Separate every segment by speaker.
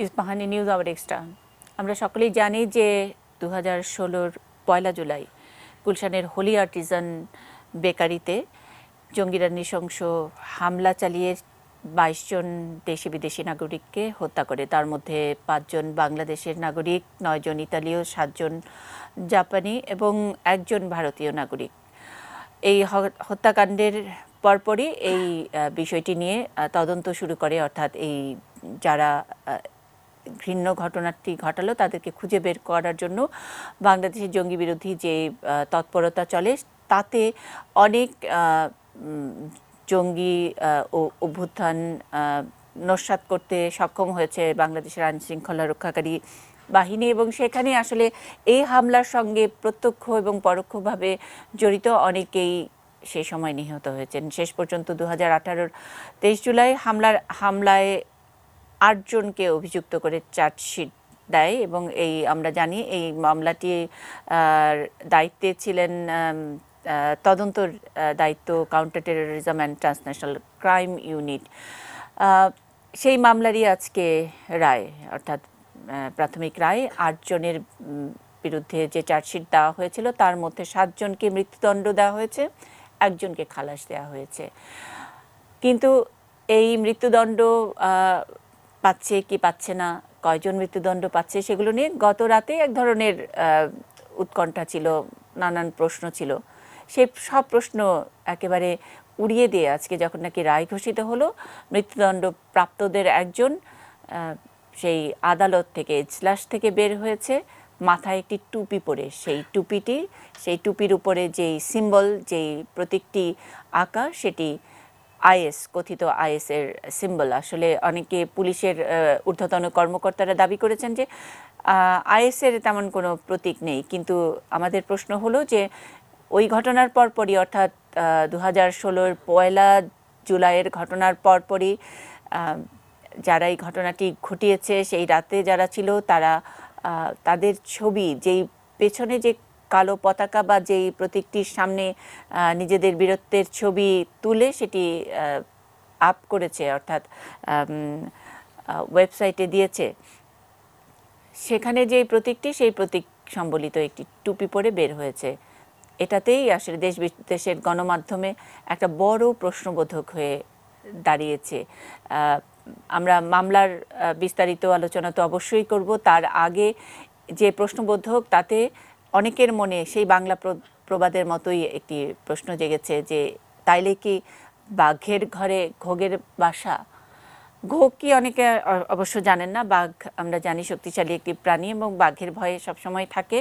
Speaker 1: Ispahani news hour extra. আমরা সকলেই জানি যে 2016-র 1 জুলাই গুলশানের হোলি আর্টিজান বেকারিতে জঙ্গিরা নৃশংস হামলা চালিয়ে 22 জন দেশি বিদেশি নাগরিককে হত্যা করে। তার মধ্যে 5 জন বাংলাদেশের নাগরিক, 9 জন ইতালীয়, 7 জন জাপানি এবং 1 জন ভারতীয় নাগরিক। এই হত্যাকাণ্ডের পরপরই এই বিষয়টি নিয়ে তদন্ত শুরু করে, অর্থাৎ এই যারা ঘৃণ্য ঘটনাটি ঘটালো তাদেরকে খুঁজে বের করার জন্য বাংলাদেশের জঙ্গি বিরোধী যে তৎপরতা চলে তাতে অনেক জঙ্গি অভ্যুত্থান নস্যাৎ করতে সক্ষম হয়েছে বাংলাদেশের আইনশৃঙ্খলা রক্ষাকারী বাহিনী, এবং সেখানে আসলে এই হামলার সঙ্গে প্রত্যক্ষ এবং পরোক্ষভাবে জড়িত অনেকেই সেই সময় নিহত হয়েছেন। শেষ পর্যন্ত 2018-র 23 জুলাই হামলায় 8 জনকে অভিযুক্ত করে চার্জশিট দেয়, এবং এই আমরা জানি এই মামলাটি দায়িত্বে ছিলেন তদন্তর দায়িত্ব counter terrorism and transnational crime unit. সেই মামলারই আজকে রায়, অর্থাৎ প্রাথমিক রায়। 8 জনের বিরুদ্ধে যে চার্জশিট দেওয়া হয়েছিল তার মধ্যে 7 জনকে মৃত্যুদণ্ড দেওয়া হয়েছে, 1 জনকে খালাস দেওয়া হয়েছে। কিন্তু এই মৃত্যুদণ্ড পাচ্ছে কি পাচ্ছে না, কয়জন মৃত্যুদণ্ড পাচ্ছে সেগুলো নিয়ে গত রাতে এক ধরনের উৎকণ্ঠা ছিল, নানান প্রশ্ন ছিল। সেই সব প্রশ্ন একেবারে উড়িয়ে দিয়ে আজকে যখন নাকি রায় ঘোষিত হলো, মৃত্যুদণ্ড প্রাপ্তদের একজন সেই আদালত থেকে এজলাস থেকে বের হয়েছে মাথায় একটি টুপি পরে। সেই টুপির উপরে যেই সিম্বল, যেই প্রতীকটি আঁকা, সেটি আইএস, কথিত আইএসের সিম্বল। আসলে অনেকে পুলিশের ঊর্ধ্বতন কর্মকর্তারা দাবি করেছেন যে আইএসের তেমন কোনো প্রতীক নেই, কিন্তু আমাদের প্রশ্ন হলো যে ওই ঘটনার পরপরই, অর্থাৎ 2016-র 1 জুলাইয়ের ঘটনার পরপরই যারা এই ঘটনাটি ঘটিয়েছে সেই রাতে যারা ছিল তারা তাদের ছবি, যেই পেছনে যে কালো পতাকা বা যেই প্রতীকটির সামনে নিজেদের বীরত্বের ছবি তুলে সেটি আপ করেছে, অর্থাৎ ওয়েবসাইটে দিয়েছে, সেখানে যেই প্রতীকটি, সেই প্রতীক সম্বলিত একটি টুপি পরে বের হয়েছে। এটাতেই আসলে দেশ বিদেশের গণমাধ্যমে একটা বড় প্রশ্নবোধক হয়ে দাঁড়িয়েছে। আমরা মামলার বিস্তারিত আলোচনা তো অবশ্যই করব, তার আগে যে প্রশ্নবোধক, তাতে অনেকের মনে সেই বাংলা প্রবাদের মতোই একটি প্রশ্ন জেগেছে যে তাইলে কি বাঘের ঘরে ঘোগের বাসা? ঘোগ কি অনেকে অবশ্য জানেন না। বাঘ আমরা জানি শক্তিশালী একটি প্রাণী এবং বাঘের ভয়ে সবসময় থাকে।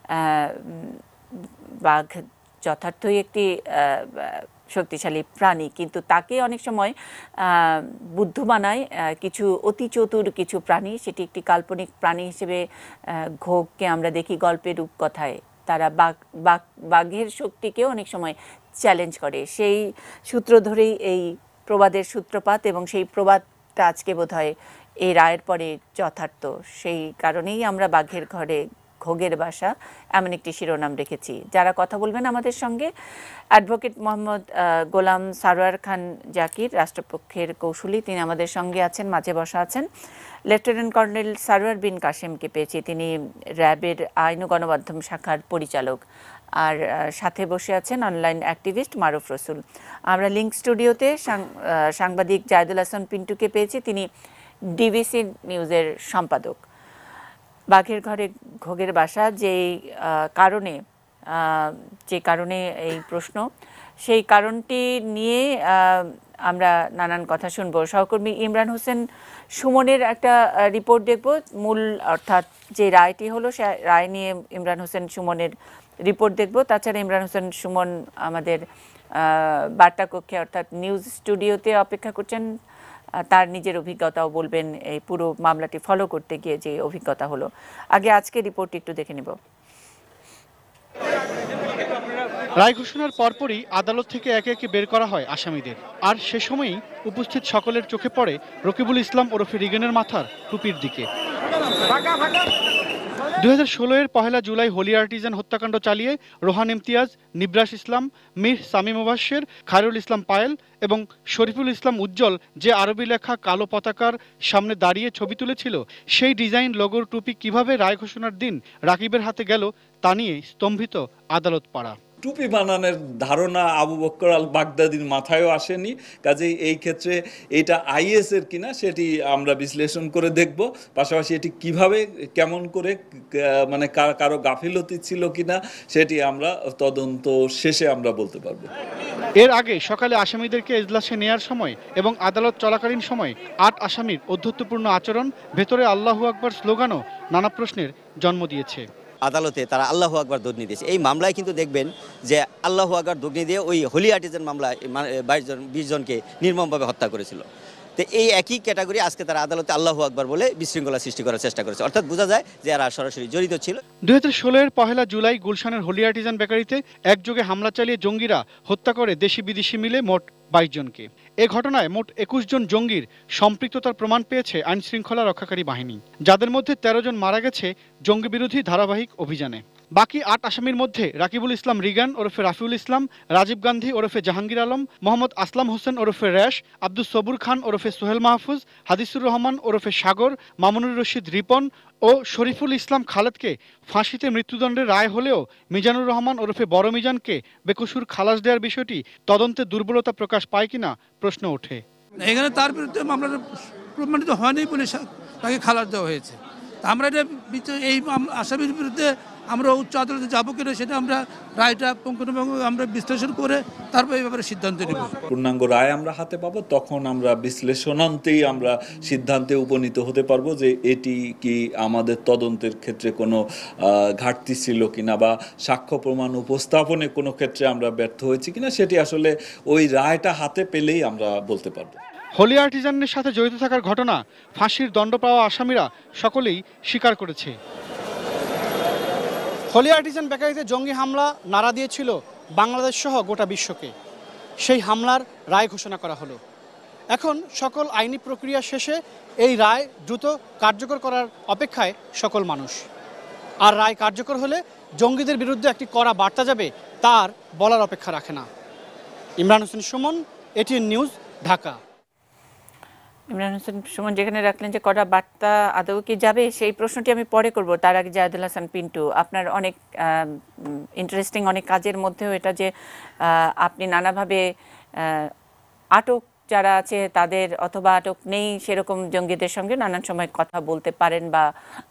Speaker 1: বাঘ যথার্থই একটি শক্তিশালী প্রাণী, কিন্তু তাকে অনেক সময় বুদ্ধ বানায় কিছু অতি চতুর কিছু প্রাণী। সেটি একটি কাল্পনিক প্রাণী হিসেবে ঘোগকে আমরা দেখি গল্পের রূপকথায়। তারা বাঘের শক্তিকেও অনেক সময় চ্যালেঞ্জ করে। সেই সূত্র ধরেই এই প্রবাদের সূত্রপাত, এবং সেই প্রবাদটা আজকে বোধহয় এই রায়ের পরে যথার্থ। সেই কারণেই আমরা বাঘের ঘরে ঘোগের বাসা এমন একটি শিরোনাম রেখেছি। যারা কথা বলবেন আমাদের সঙ্গে, অ্যাডভোকেট মোহাম্মদ গোলাম সারোয়ার খান জাকির, রাষ্ট্রপক্ষের কৌশলী, তিনি আমাদের সঙ্গে আছেন, মাঝে বসা আছেন। লেফটেন্যান্ট কর্নেল সারোয়ার বিন কাশেমকে পেয়েছি, তিনি র্যাবের আইন ও গণমাধ্যম শাখার পরিচালক। আর সাথে বসে আছেন অনলাইন অ্যাক্টিভিস্ট মারুফ রসুল। আমরা লিঙ্ক স্টুডিওতে সাংবাদিক জায়দুল হাসান পিন্টুকে পেয়েছি, তিনি ডিবিসি নিউজের সম্পাদক। বাঘের ঘরে ঘোগের বাসা যে কারণে এই প্রশ্ন, সেই কারণটি নিয়ে আমরা নানান কথা শুনব। সহকর্মী ইমরান হোসেন সুমনের একটা রিপোর্ট দেখব, মূল অর্থাৎ যে রায়টি হলো সে রায় নিয়ে ইমরান হোসেন সুমনের রিপোর্ট দেখব। তাছাড়া ইমরান হোসেন সুমন আমাদের বার্তা কক্ষে অর্থাৎ নিউজ স্টুডিওতে অপেক্ষা করছেন, তার নিজের অভিজ্ঞতাও বলবেন এই পুরো মামলাটি ফলো করতে গিয়ে যে অভিজ্ঞতা হলো। আগে আজকে রিপোর্ট একটু দেখে নিব।
Speaker 2: রায় ঘোষণার পরপরই আদালত থেকে একে একে বের করা হয় আসামিদের, আর সে সময়ই উপস্থিত সকলের চোখে পড়ে রকিবুল ইসলাম ওরফে রিগেনের মাথার টুপির দিকে। 2016 এর 1 জুলাই হোলি আর্টিজান হত্যাকাণ্ড চালিয়ে রোহান ইমতিয়াজ, নিবরাস ইসলাম, মীর সামিম মুবাশ্বের, খায়রুল ইসলাম পায়েল এবং শরীফুল ইসলাম উজ্জ্বল যে আরবি লেখা কালো পতাকার সামনে দাঁড়িয়ে ছবি তুলেছিল, সেই ডিজাইন লোগোর টুপি কিভাবে রায় ঘোষণার দিন রাকিবের হাতে গেল তা নিয়ে স্তম্ভিত আদালত পাড়া।
Speaker 3: টুপি বানানোর ধারণা আবু বকর আল বাগদাদির মাথায়ও আসেনি, কাজেই এই ক্ষেত্রে এটা আইএস এর কিনা সেটি আমরা বিশ্লেষণ করে দেখব। পাশাপাশি এটি কিভাবে কেমন করে মানে কারো গাফিলতি ছিল কিনা সেটি আমরা তদন্ত শেষে আমরা বলতে পারবো।
Speaker 2: এর আগে সকালে আসামিদেরকে এজলাসে নেয়ার সময় এবং আদালত চলাকালীন সময় 8 আসামির অধ্যত্বপূর্ণ আচরণ, ভেতরে আল্লাহু আকবার স্লোগানও নানা প্রশ্নের জন্ম দিয়েছে।
Speaker 4: আদালতে তারা আল্লাহু আকবার দগ্নি দিয়েছে। এই মামলায় কিন্তু দেখবেন যে আল্লাহু আকবার দগ্নি দিয়ে ওই হোলি আর্টিজান মামলায় 20 জনকে নির্মমভাবে হত্যা করেছিল। তো এই একই ক্যাটাগরি আজকে তারা আদালতে আল্লাহু আকবার বলে বিশৃঙ্খলা সৃষ্টি করার চেষ্টা করেছে, অর্থাৎ বোঝা যায় যে এরা সরাসরি জড়িত ছিল।
Speaker 2: 2016 এর 1 জুলাই গুলশানের হোলি আর্টিজান বেকারিতে একযোগে হামলা চালিয়ে জঙ্গিরা হত্যা করে দেশি বিদেশি মিলে মোট 22 জনকে। এ ঘটনায় মোট 21 জন জঙ্গির সম্পৃক্ততার প্রমাণ পেয়েছে আইনশৃঙ্খলা রক্ষাকারী বাহিনী, যাদের মধ্যে 13 জন মারা গেছে জঙ্গি বিরোধী ধারাবাহিক অভিযানে। বাকি 8 আসামির মধ্যে রাকিবুল ইসলাম রিগান ওরফে রাফিউল ইসলাম, রাজীব গান্ধী ওরফে জাহাঙ্গীর আলম, মোহাম্মদ আসলাম হোসেন ওরফে র্যাশ, আব্দুস সবুর খান ওরফে সোহেল মাহফুজ, হাদিসুর রহমান ওরফে সাগর, মামুনুর রশিদ রিপন ও শরীফুল ইসলাম খালেদকে ফাঁসিতে মৃত্যুদণ্ডের রায় হলেও মিজানুর রহমান ওরফে বড় মিজানকে বেকসুর খালাস দেওয়ার বিষয়টি তদন্তে দুর্বলতা প্রকাশ পায় কিনা প্রশ্ন ওঠে।
Speaker 5: এখানে তার বিরুদ্ধে মামলাটা প্রমাণিত হয়নি বলে তাকে খালাস দেওয়া হয়েছে। আমরা এটা এই আসামির বিরুদ্ধে আমরা উচ্চ আদালতে যাবো কিনা সেটা আমরা রায়টা পুঙ্খানুপুঙ্খ আমরা বিশ্লেষণ করে তারপর এই ব্যাপারে সিদ্ধান্ত নেব।
Speaker 3: পূর্ণাঙ্গ রায় আমরা হাতে পাবো, তখন আমরা বিশ্লেষণান্তেই আমরা সিদ্ধান্তে উপনীত হতে পারবো যে এটি কি আমাদের তদন্তের ক্ষেত্রে কোনো ঘাটতি ছিল কিনা বা সাক্ষ্য প্রমাণ উপস্থাপনে কোনো ক্ষেত্রে আমরা ব্যর্থ হয়েছি কিনা সেটি আসলে ওই রায়টা হাতে পেলেই আমরা বলতে পারবো।
Speaker 2: হোলি আর্টিজানের সাথে জড়িত থাকার ঘটনা ফাঁসির দণ্ড পাওয়া আসামিরা সকলেই স্বীকার করেছে। হোলি আর্টিজান বেকারিতে জঙ্গি হামলা নাড়া দিয়েছিল বাংলাদেশ সহ গোটা বিশ্বকে। সেই হামলার রায় ঘোষণা করা হলো। এখন সকল আইনি প্রক্রিয়া শেষে এই রায় দ্রুত কার্যকর করার অপেক্ষায় সকল মানুষ। আর রায় কার্যকর হলে জঙ্গিদের বিরুদ্ধে একটি কড়া বার্তা যাবে তার বলার অপেক্ষা রাখে না। Imran Hossain Sumon, ATN news, Dhaka.
Speaker 1: ইমরান হোসেন সুমন যেখানে রাখলেন যে কটা বার্তা আদৌ কি যাবে, সেই প্রশ্নটি আমি পরে করব। তার আগে জাহেদুল হাসান পিন্টু, আপনার অনেক ইন্টারেস্টিং অনেক কাজের মধ্যেও এটা যে আপনি নানাভাবে আটক যারা আছে তাদের অথবা আটক নেই সেরকম জঙ্গিদের সঙ্গে নানান সময় কথা বলতে পারেন বা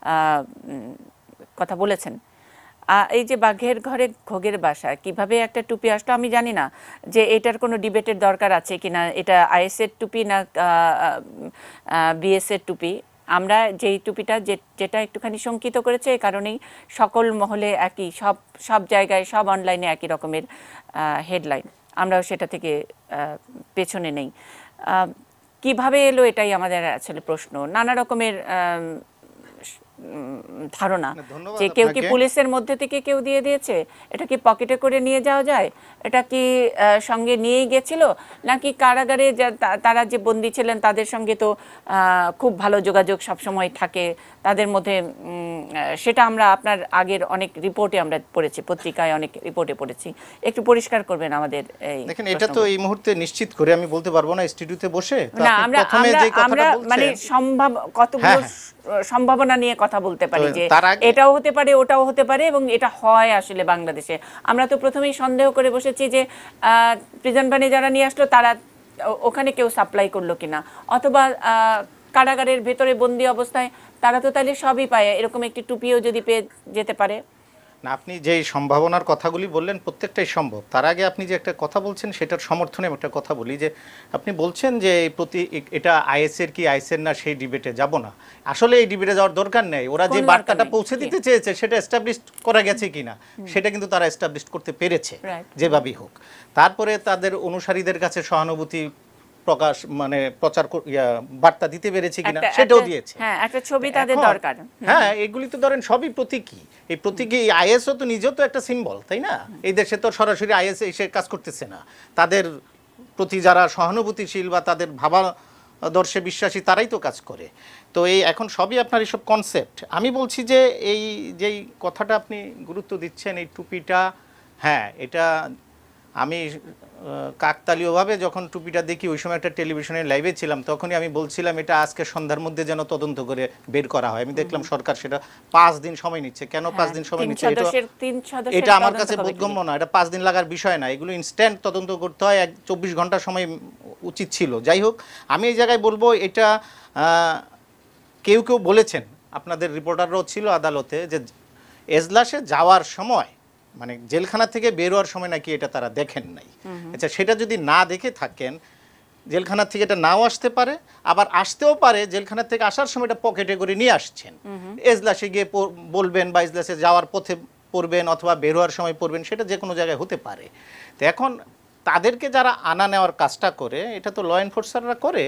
Speaker 1: কথা বলেছেন। এই যে বাঘের ঘরে ঘোগের বাসা, কিভাবে একটা টুপি আসলো আমি জানি না যে এটার কোনো ডিবেটের দরকার আছে কিনা, এটা আইএসের টুপি না বিএসের টুপি। আমরা যেই টুপিটা যেটা একটুখানি শঙ্কিত করেছে এই কারণেই সকল মহলে একই, সব জায়গায় সব অনলাইনে একই রকমের হেডলাইন, আমরাও সেটা থেকে পেছনে নেই। কিভাবে এলো এটাই আমাদের আসলে প্রশ্ন। নানা রকমের ধারণা যে কেউ কি পুলিশের মধ্যে থেকে কেউ দিয়ে দিয়েছে, এটা কি পকেটে করে নিয়ে যাওয়া যায়, এটা কি সঙ্গে নিয়েই গেছিল, নাকি কারাগারে তারা যে বন্দী ছিলেন তাদের সঙ্গে তো খুব ভালো যোগাযোগ সবসময় থাকে তাদের মধ্যে, সেটা আমরা আপনার আগের অনেক রিপোর্টে আমরা পড়েছি, পত্রিকায় অনেক রিপোর্টে পড়েছি। একটু পরিষ্কার করবেন আমাদের।
Speaker 6: দেখেন, এটা তো এই মুহূর্তে নিশ্চিত করে আমি বলতে পারবো না স্টুডিওতে বসে।
Speaker 1: না, আমরা মানে কতগুলো সম্ভাবনা নিয়ে কথা বলতে পারি যে এটাও হতে পারে ওটাও হতে পারে, এবং এটা হয় আসলে বাংলাদেশে। আমরা তো প্রথমেই সন্দেহ করে বসেছি যে প্রিজন ভ্যানে যারা নিয়ে আসলো তারা ওখানে কেউ সাপ্লাই করলো কিনা, অথবা কারাগারের ভেতরে বন্দি অবস্থায় তারা তো তাহলে সবই পায়, এরকম একটি টুপিও যদি পেয়ে যেতে পারে।
Speaker 6: না, আপনি যে সম্ভাবনার কথাগুলি বললেন প্রত্যেকটাই সম্ভব। তার আগে আপনি যে একটা কথা বলছেন সেটার সমর্থনে একটা কথা বলি, যে আপনি বলছেন যে এটা আইএসের কি আইএসের না সেই ডিবেটে যাব না। আসলে এই ডিবেটে যাওয়ার দরকার নেই। ওরা যে বার্তাটা পৌঁছে দিতে চেয়েছে সেটা এস্টাবলিশ করা গেছে কিনা সেটা কিন্তু তারা এস্টাবলিশ করতে পেরেছে যেভাবেই হোক। তারপরে তাদের অনুসারীদের কাছে সহানুভূতি প্রকাশ মানে প্রচার বার্তা দিতে পেরেছে কিনা সেটাও দিয়েছে।
Speaker 1: হ্যাঁ, একটা ছবি তাদের দরকার।
Speaker 6: হ্যাঁ, এগুলি তো ধরেন সবই প্রতীকী। এই প্রতীকী আইএসও তো নিজেও তো একটা সিম্বল, তাই না? এই দেশে তো সরাসরি আইএস এসে কাজ করতেছে না। তাদের প্রতি যারা সহানুভূতিশীল বা তাদের ভাবা দর্শে বিশ্বাসী তারাই তো কাজ করে। তো এই এখন সবই আপনার এইসব কনসেপ্ট। আমি বলছি যে এই যেই কথাটা আপনি গুরুত্ব দিচ্ছেন এই টুপিটা, হ্যাঁ এটা আমি কাকতালীয়ভাবে যখন টুপিটা দেখি ওই সময় একটা টেলিভিশনের লাইভে ছিলাম, তখনই আমি বলছিলাম এটা আজকে সন্ধ্যার মধ্যে যেন তদন্ত করে বের করা হয়। আমি দেখলাম সরকার সেটা 5 দিন সময় নিচ্ছে। কেন 5 দিন সময় নিচ্ছে এটা আমার কাছে বোধগম্য না। এটা 5 দিন লাগার বিষয় না, এগুলো ইনস্ট্যান্ট তদন্ত করতে হয়, 24 ঘন্টা সময় উচিত ছিল। যাই হোক, আমি এই জায়গায় বলবো এটা কেউ কেউ বলেছেন, আপনাদের রিপোর্টাররাও ছিল আদালতে, যে এজলাসে যাওয়ার সময় মানে জেলখানা থেকে বের হওয়ার সময় নাকি এটা তারা দেখেন নাই। আচ্ছা, সেটা যদি না দেখে থাকেন, জেলখানা থেকে এটা নাও আসতে পারে, আবার আসতেও পারে জেলখানা থেকে আসার সময় এটা পকেটে করে নিয়ে আসছেন, এজলাসে গিয়ে বলবেন বা এজলাসে যাওয়ার পথে পড়বেন অথবা বের হওয়ার সময় পড়বেন, সেটা যে কোনো জায়গায় হতে পারে। তো এখন তাদেরকে যারা আনা নেওয়ার কাজটা করে, এটা তো ল এনফোর্সাররা করে,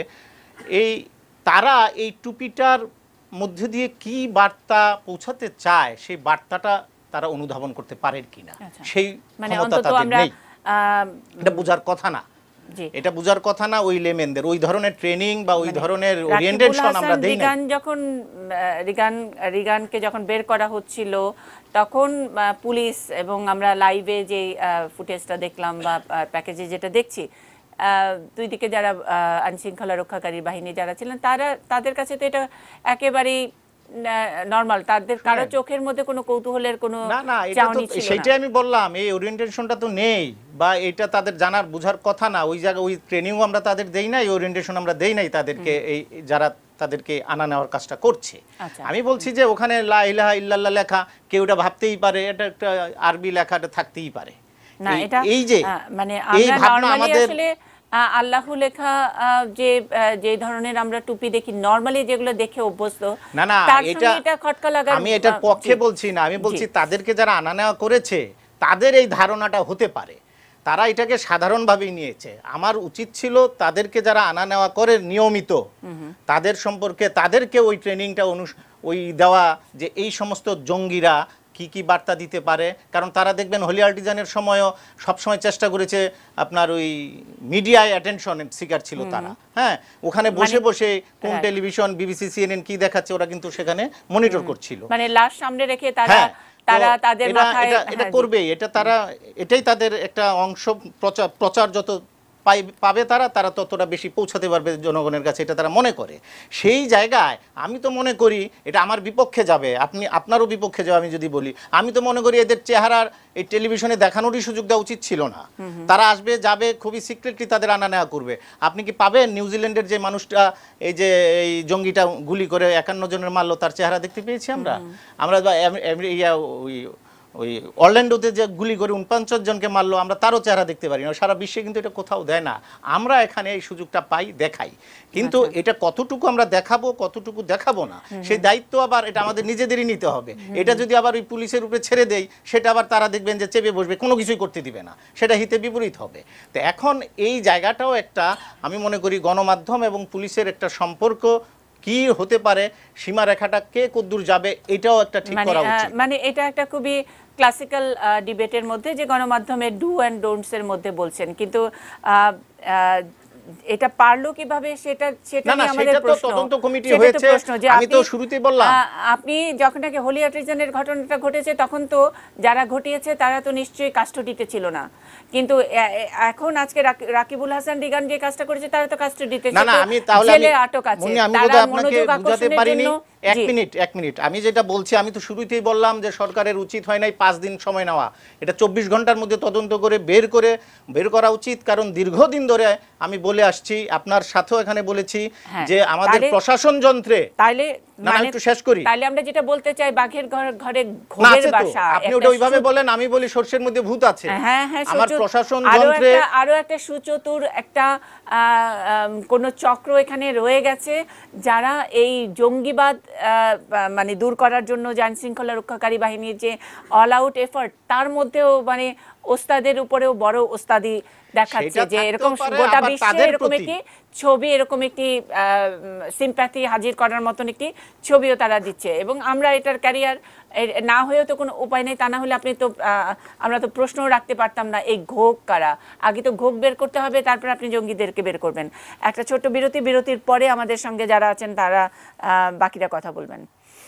Speaker 6: তারা এই টুপিটার মধ্যে দিয়ে কি বার্তা পৌঁছাতে চায় সেই বার্তাটা তারা অনুধাবন করতে পারেন কিনা, সেই ক্ষমতা তাদের নেই। এটা বোঝার কথা না, এটা বোঝার কথা না ওই লেমেনদের। ওই ধরনের ট্রেনিং বা ওই ধরনের ওরিয়েন্টেশন আমরা দেই না।
Speaker 1: যখন রিগানকে যখন বের করা হচ্ছিল তখন পুলিশ এবং আমরা লাইভে যে ফুটেজটা দেখলাম বা প্যাকেজে যেটা দেখছি, দুই দিকে যারা আইনশৃঙ্খলা রক্ষাকারী বাহিনী যারা ছিলেন তাদের কাছে তো এটা একেবারেই নরমাল, তাদের কারো চোখের মধ্যে কোনো কৌতূহলের কোনো চাহনি ছিল না।
Speaker 6: সেটাই আমি বললাম, এই ওরিয়েন্টেশনটা তো নেই বা এটা তাদের জানার বোঝার কথা না। ওই জায়গায় ওই ট্রেনিংও আমরা তাদের দেই নাই, ওরিয়েন্টেশন আমরা দেই নাই তাদেরকে, এই যারা তাদেরকে আনা নেওয়ার কাজটা করছে। আমি বলছি যে ওখানে লা ইলাহা ইল্লাল্লাহ লেখা, কেউ এটা ভাবতেই পারে এটা একটা আরবি লেখাটা থাকতেই পারে না। এটা এই যে
Speaker 1: মানে আমরা নরমালি আসলে আল্লাহ লেখা যে ধরনের আমরা টুপি দেখি নরমালি, যেগুলো দেখে অভ্যস্ত,
Speaker 6: না না এটা খটকা লাগা, আমি এটার পক্ষে বলছি না। আমি বলছি তাদেরকে যারা আনা নেওয়া করেছে তাদের এই ধারণাটা হতে পারে, তারা এটাকে সাধারণভাবেই নিয়েছে। আমার উচিত ছিল তাদেরকে যারা আনা নেওয়া করে নিয়মিত, তাদের সম্পর্কে তাদেরকে ওই ট্রেনিংটা ওই দেওয়া, যে এই সমস্ত জঙ্গিরা কি কি বার্তা দিতে পারে। কারণ তারা দেখবেন হোলি আর্টিজানের সময়ও সবসময় চেষ্টা করেছে আপনার ওই মিডিয়ায় অ্যাটেনশনের শিকার ছিল তারা। হ্যাঁ, ওখানে বসে বসে কোন টেলিভিশন, বিবিসি, সিএনএন কি দেখাচ্ছে ওরা কিন্তু সেখানে মনিটর করছিল,
Speaker 1: মানে লাশ সামনে রেখে তারা তাদের মাথায়
Speaker 6: এটা করবে। এটা তারা এটাই তাদের একটা অংশ, প্রচার যত পাবে তারা ততটা বেশি পৌঁছাতে পারবে জনগণের কাছে, এটা তারা মনে করে। সেই জায়গায় আমি তো মনে করি এটা আমার বিপক্ষে যাবে, আপনারও বিপক্ষে যাবে। আমি যদি বলি, আমি তো মনে করি এদের চেহারার এই টেলিভিশনে দেখানোরই সুযোগ দেওয়া উচিত ছিল না। তারা আসবে যাবে, খুবই সিক্রেটলি তাদের আনা নেওয়া করবে। আপনি কি পাবেন নিউজিল্যান্ডের যে মানুষটা এই জঙ্গিটা গুলি করে 51 জনের মারলো, তার চেহারা দেখতে পেয়েছি আমরা? ওই অরল্যান্ডোতে যে গুলি করে 49 জনকে মারলো, আমরা তারও চেহারা দেখতে পারি না। সারা বিশ্বে কিন্তু এটা কোথাও দেয় না। আমরা এখানে এই সুযোগটা পাই, দেখাই, কিন্তু এটা কতটুকু আমরা দেখাবো কতটুকু দেখাবো না সেই দায়িত্ব আবার এটা আমাদের নিজেদেরই নিতে হবে। এটা যদি আবার ওই পুলিশের উপরে ছেড়ে দেই, সেটা আবার তারা দেখবেন যে চেপে বসবে, কোনো কিছুই করতে দিবে না, সেটা হিতে বিপরীত হবে। তো এখন এই জায়গাটাও একটা, আমি মনে করি গণমাধ্যম এবং পুলিশের একটা সম্পর্ক কি হতে পারে, সীমারেখাটা কে কদ্দূর যাবে, এটাও একটা ঠিক করা উচিত।
Speaker 1: মানে এটা একটা খুবই ক্লাসিক্যাল ডিবেটের মধ্যে, যে গণমাধ্যমের ডু অ্যান্ড ডোন্টস এর মধ্যে বলছেন, কিন্তু এটা পারলো কিভাবে সেটা আমাদের প্রশ্ন।
Speaker 6: তদন্ত কমিটি হয়েছে, আমি তো শুরুতেই বললাম,
Speaker 1: আপনি যখন নাকি হোলি আর্টিজানের ঘটনাটা ঘটেছে তখন তো যারা ঘটিয়েছে তারা তো নিশ্চয়ই কাস্টডিতে ছিল না, কিন্তু এখন আজকে রাকিবুল হাসান রিগান যে কাজটা করেছে তারা তো কাস্টডিতে ছিল, জেলে আটক আছে।
Speaker 6: তারা মনোযোগ আকর্ষণের জন্য এক মিনিট আমি যেটা বলছি, আমি তো শুরুতেই বললাম যে সরকারের উচিত হয় নাই 5 দিন সময় নেওয়া, এটা 24 ঘন্টার মধ্যে তদন্ত করে বের করা উচিত। কারণ দীর্ঘদিন ধরে আমি বলে আসছি, আপনার সাথেও এখানে বলেছি যে আমাদের প্রশাসন যন্ত্রে, তাইলে একটু শেষ করি,
Speaker 1: তাহলে আমরা যেটা বলতে চাই বাঘের ঘরে ঘোরের বাসা,
Speaker 6: আপনি ওটা ওইভাবে বলেন, আমি বলি সরষের মধ্যে ভূত আছে। আমার প্রশাসন যন্ত্রে
Speaker 1: আরো একটা সুচতুর একটা কোন চক্র এখানে রয়ে গেছে, যারা এই জঙ্গিবাদ মানে দূর করার জন্য আইন শৃঙ্খলা রক্ষাকারী বাহিনীর যে অল আউট এফার্ট, তার মধ্যেও মানে ওস্তাদের উপরেও বড় ওস্তাদি দেখাচ্ছে,
Speaker 6: সেটা
Speaker 1: যে
Speaker 6: থাকতেও
Speaker 1: এরকম
Speaker 6: পারে,
Speaker 1: গোটা
Speaker 6: আবার
Speaker 1: বিশ্বে
Speaker 6: তাদের
Speaker 1: এরকম
Speaker 6: প্রতি।
Speaker 1: একটি ছবি, এরকম একটি সিম্প্যাথি হাজির করার মতন একটি ছবিও তারা দিচ্ছে। এবং আমরা এটার ক্যারিয়ার না হয়েও তো কোনো উপায় নেই। তা না হলে আপনি তো আমরা তো প্রশ্নও রাখতে পারতাম না এই ঘোগ কারা। আগে তো ঘোগ বের করতে হবে, তারপর আপনি জঙ্গিদেরকে বের করবেন। একটা ছোট্ট বিরতির পরে আমাদের সঙ্গে যারা আছেন তারা বাকিরা কথা বলবেন।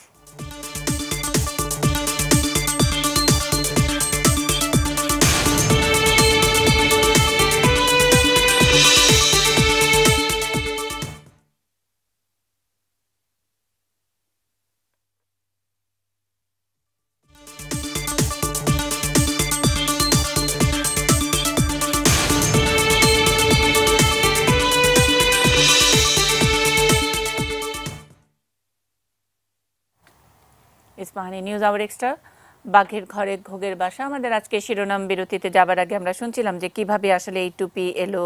Speaker 1: ইস্পাহানি নিউজ আওয়ার এক্সট্রা, বাঘের ঘরে ঘোগের বাসা। আমাদের আজকে শিরোনাম বিরতিতে যাবার আগে আমরা শুনছিলাম যে কিভাবে আসলে এই টুপি এলো,